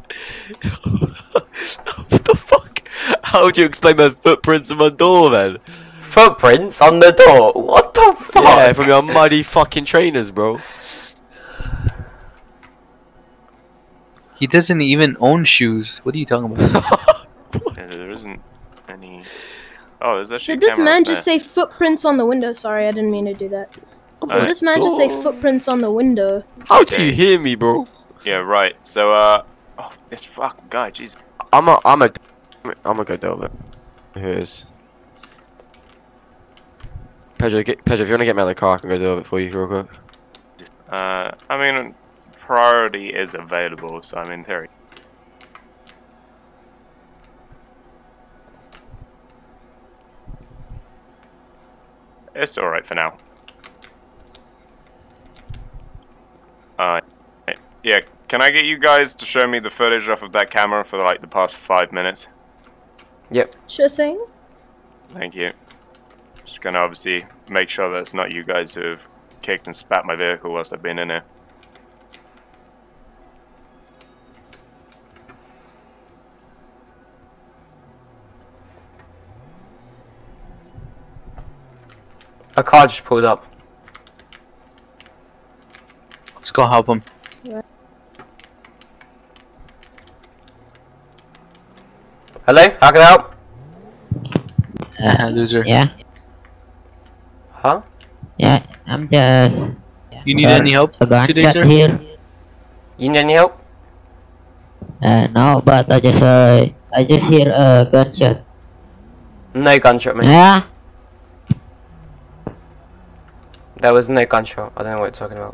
What the fuck? How would you explain my footprints on my door, man? Footprints on the door? What the fuck? Yeah, from your muddy fucking trainers, bro. He doesn't even own shoes. What are you talking about? Yeah, there isn't any. Oh, there's actually. Did this man just say footprints on the window? Sorry, I didn't mean to do that. Did this man just say footprints on the window? How do you hear me, bro? Yeah, right. So, oh, this fucking guy, jeez. I'm a go do it. Here's Pedro. Pedro, if you wanna get me out of the car, I can go do it for you real quick. I mean, priority is available, so I'm in theory. It's alright for now. Yeah, can I get you guys to show me the footage off of that camera for like the past 5 minutes? Yep. Sure thing. Thank you. Just gonna obviously make sure that it's not you guys who have kicked and spat my vehicle whilst I've been in there. A car just pulled up. Let's go help him. Hello? How can I help? Loser. Yeah. Huh? Yeah, I'm just. You need any help a gunshot today, sir? here. You need any help? No, but I just hear a gunshot. No gunshot, mate. Yeah. There was no gunshot. I don't know what you're talking about.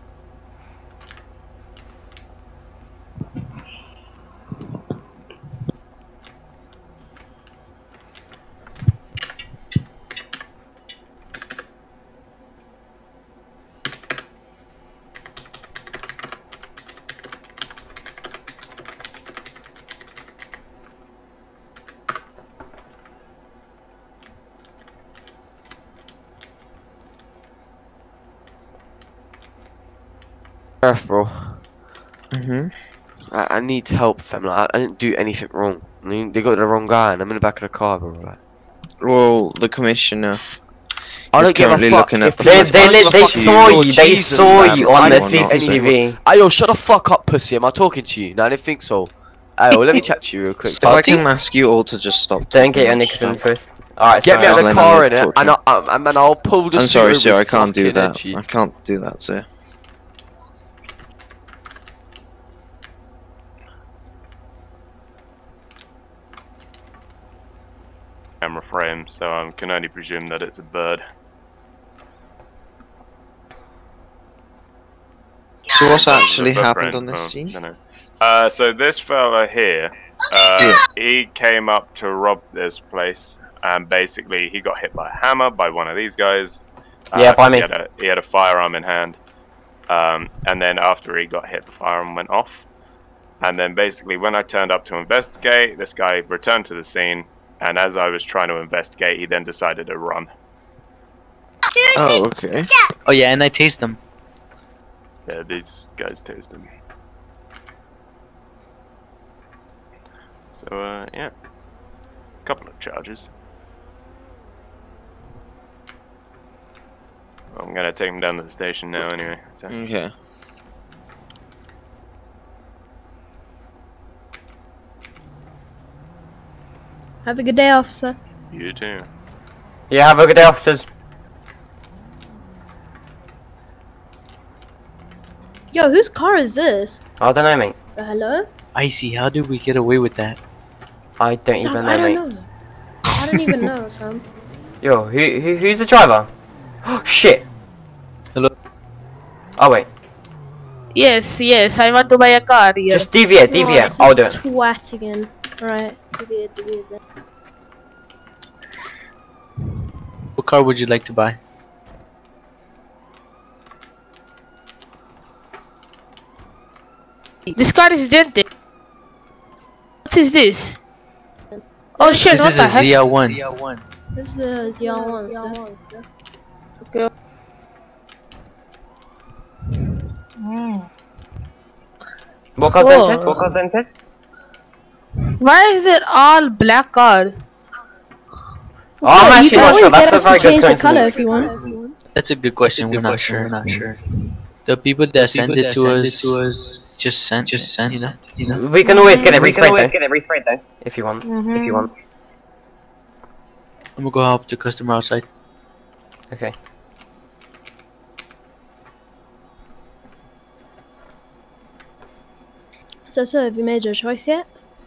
Earth, bro. Mm-hmm. I need help, fam. Like, I didn't do anything wrong. I mean, they got the wrong guy, and I'm in the back of the car, bro. Like, Well, the commissioner. I don't is give a currently fuck. looking If at they saw you. They Jesus, saw man. you on the I don't know CCTV. Ayo, shut the fuck up, pussy. Am I talking to you? No, I didn't think so. Ayo, let me chat to you real quick. If I can ask you all to just stop. Don't get your knickers in a twist. Alright, Get me out of the I'll car let in me it, and I'll pull the I'm suit sorry, over sir. his I can't do fucking that. head. I can't do that, sir. Camera frame, so I can only presume that it's a bird. So what's actually It's a happened footprint. on this Oh, scene? dunno. So this fella here, he came up to rob this place, and basically he got hit by a hammer by one of these guys. Yeah, by me. He had a firearm in hand, and then after he got hit, the firearm went off. And then basically when I turned up to investigate, this guy returned to the scene, and as I was trying to investigate, he then decided to run. Oh, okay. Oh yeah, and I taste them. Yeah, these guys tased him. So, yeah. Couple of charges. Well, I'm gonna take him down to the station now anyway. So. Okay. Have a good day, officer. You too. Yeah, have a good day, officers. Yo, whose car is this? I don't know, mate. Hello? Icy, how did we get away with that? I don't even know, I don't mate. know. I don't even know, Sam. Yo, who's the driver? Oh shit. Hello. Oh wait. Yes, yes, I want to buy a car here. Just deviate. I'll do it. Twat again. Alright, deviate then. What car would you like to buy? This car is dented. What is this? Oh shit! This What is the a heck? ZL1. This is ZL1, sir. Okay. What car's Whoa. entered? What car's entered? Why is it all black cars? Oh, I'm You actually can not always sure. get That's a us to very good change the colour coincidence. if you want. That's a good question. We're not sure. The people that sent it to us just sent. You know. We can always get it resprayed though. If you want. If you want. I'm gonna go help the customer outside. Okay. So, sir, have you made your choice yet?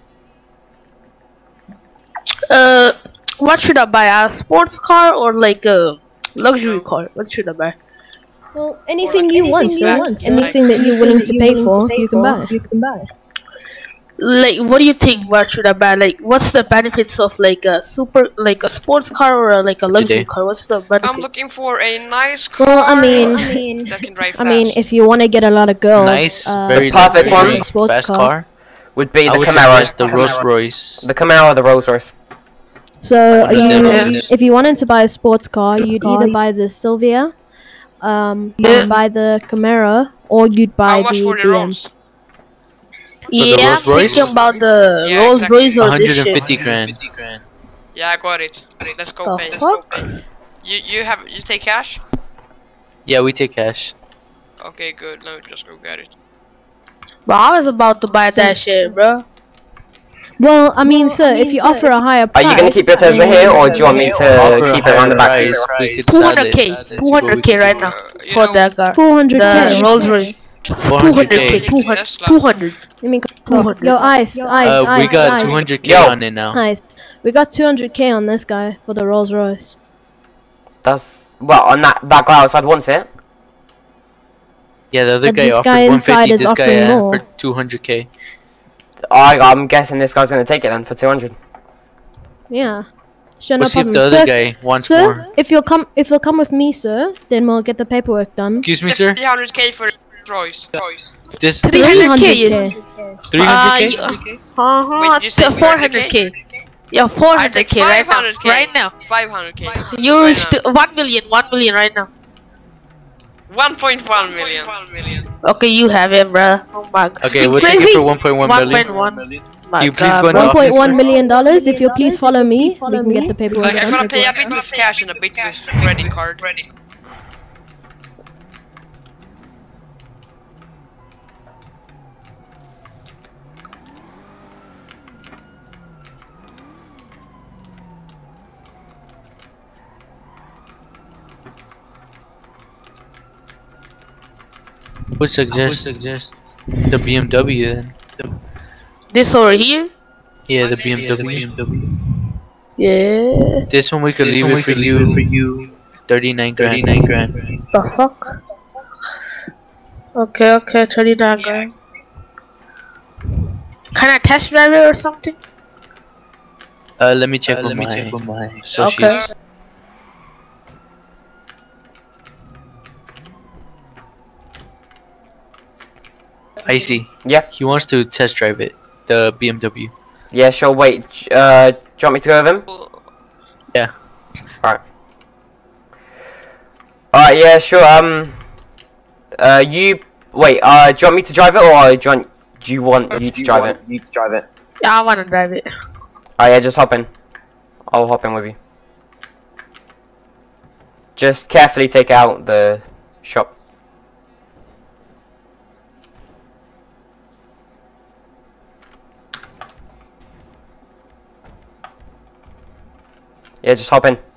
What should I buy? A sports car or like a luxury car? What should I buy? Well, anything you want, sir. Anything that you're willing to pay for, you can buy. Like, what do you think? What should I buy? Like, what's the benefits of like a sports car or like a luxury car? What's the benefits? I'm looking for a nice car. Well, I mean, that can drive I mean, fast. if you want to get a lot of girls, Nice, The perfect one sports fast car. car. would be I the would Camaro. suggest the Rolls Royce. The Camaro or the Rolls Royce. So, Yeah. if you wanted to buy a sports car, you'd either buy the Silvia, you'd buy the Camaro, or you'd buy How much the for the BM. Rolls? Yeah, I'm Rolls Royce? thinking about the Yeah, Rolls Royce or this shit. 150 grand. Yeah, I got it. Let's go The pay. Let's fuck? go pay. You take cash? Yeah, we take cash. Okay, good. Let me just go get it. Bro, I was about to buy that shit, bro. Well, I mean, sir, if you offer a higher Are price, you gonna keep your Tesla here, or do you want me to keep it around the back? 200k, 200k right now for that car. 200k. The Rolls Royce. 400k. 200. I mean, 200. yo, ice, We ice, got ice. 200k on it now. Nice. We got 200k on this guy for the Rolls Royce. That's well on that guy outside wants it. Yeah, the other But guy this offered guy inside 150. is This guy offering more. offered 200k. I'm guessing this guy's gonna take it then for 200. Yeah. Sure, We'll no see if problem. the other Sir, guy wants sir, more. if you'll come with me, sir, then we'll get the paperwork done. Excuse me, sir. 300k for Royce. This 300k. 300k. Wait, you said 400k. Yeah, 400k right now. 500k. Right now. 500k. Use 1 million right now. 1.1 million. Okay, you have it, bruh. Oh my god. Okay, You we'll take it crazy? for 1.1 million. 1.1. Can you please go in the office? $1.1 million. If you'll please follow me, we can get the paperwork Like, I'm done. gonna pay a bit with cash and a bit with credit card. Would suggest the BMW then. This over here? Yeah, the BMW. Yeah. This one we could leave it for you. 39 grand. The fuck? Okay, 39 grand. Can I test drive it or something? Let me check with my associates. Okay. I see. Yeah. He wants to test drive it, the BMW. Yeah, sure. Wait. Do you want me to go with him? Yeah. Alright. Alright. Yeah. Sure. You wait. Do you want me to drive it, or do you want you to drive it? You to drive it. Yeah, I wanna drive it. Oh yeah, just hop in. I'll hop in with you. Just carefully take out the shop. Yeah, just hop in.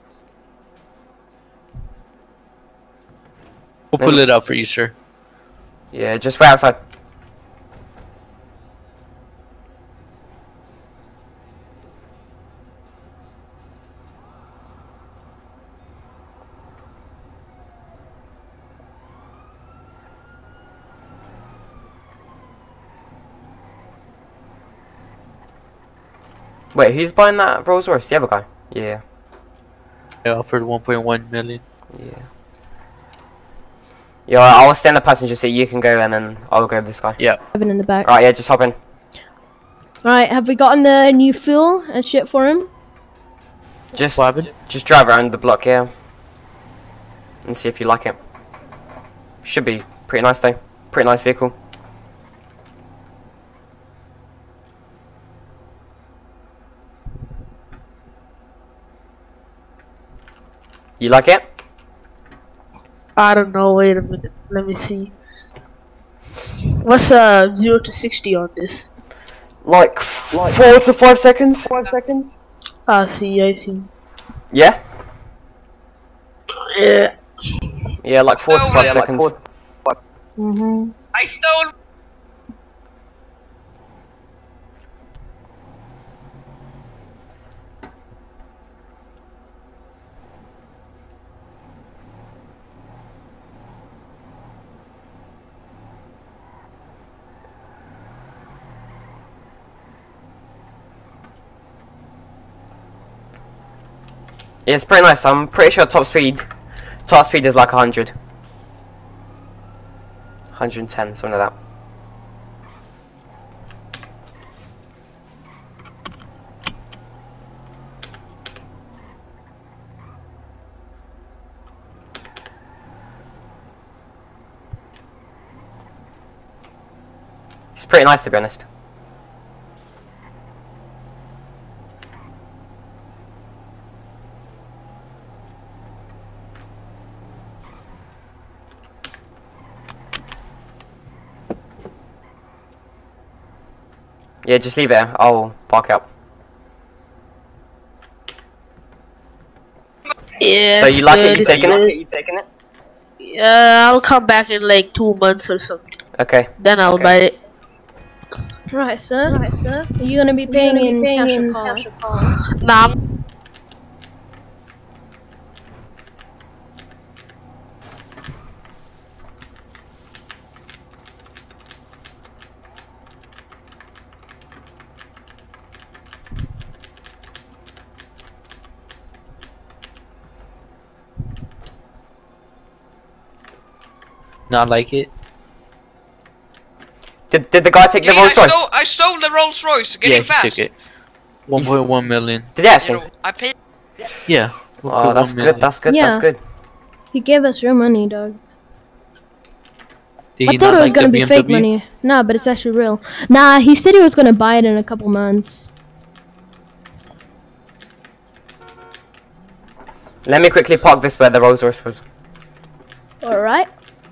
We'll pull it out for you, sir. Yeah, just wait outside. Wait, who's buying that Rolls Royce? The other guy? Yeah. I offered 1.1 million. Yeah. Yeah, I'll stay in the passenger seat. You can go, and then I'll go with this guy. Yeah. I've been in the back. Right, yeah, just hop in. Right, have we gotten the new fuel and shit for him? Just drive around the block here and see if you like it. Should be pretty nice though. Pretty nice vehicle. You like it? I don't know. Wait a minute. Let me see. What's 0 to 60 on this? Like 4 to 5 seconds. 5 seconds. I see. Yeah. Yeah. Yeah, like 4 to 5 seconds. Mhm. I stole. Yeah, it's pretty nice. I'm pretty sure top speed is like 100. 110, something like that. It's pretty nice, to be honest. Yeah, just leave it. I'll park up. Yeah. So you like it? Good, You taking it? Yeah, I'll come back in like 2 months or something. Okay. Then I'll buy it. Right, sir. Are you gonna be paying in cash or card? Nah. Not like it. Did the guy take the Rolls Royce? I stole the Rolls Royce. Get Yeah, it fast. he took it. 1.1 million. Did he actually? I paid. Yeah. Oh, that's 1.1 good. million. That's good. Yeah. That's good. He gave us real money, dog. Did I he thought not it was like gonna the be fake BMW? money. Nah, but it's actually real. Nah, he said he was gonna buy it in a couple months. Let me quickly park this where the Rolls Royce was. Alright.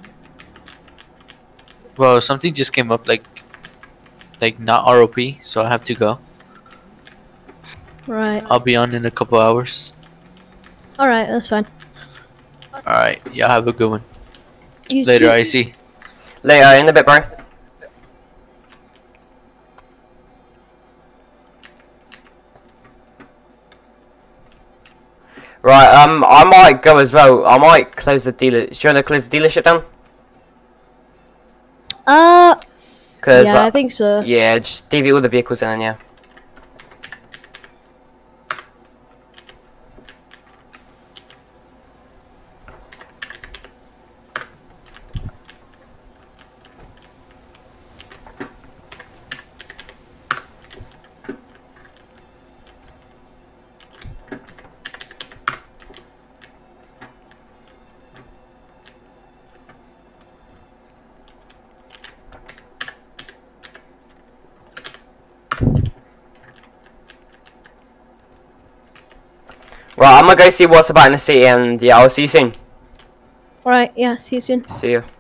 Well, something just came up like not ROP, so I have to go. Right. I'll be on in a couple hours. Alright, that's fine. Alright, y'all have a good one. You Later, too. Later, IC. in a bit, bro. Right, I might go as well. I might close the dealer. Do you want to close the dealership down? Cause, yeah, I think so. Yeah, just DV all the vehicles in, and yeah. Right, I'm gonna go see what's about in the city, and yeah, I'll see you soon. Alright, yeah, see you soon. See you.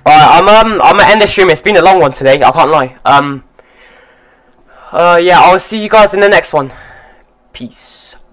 Alright, I'm gonna end the stream. It's been a long one today. I can't lie. Yeah, I'll see you guys in the next one. Peace.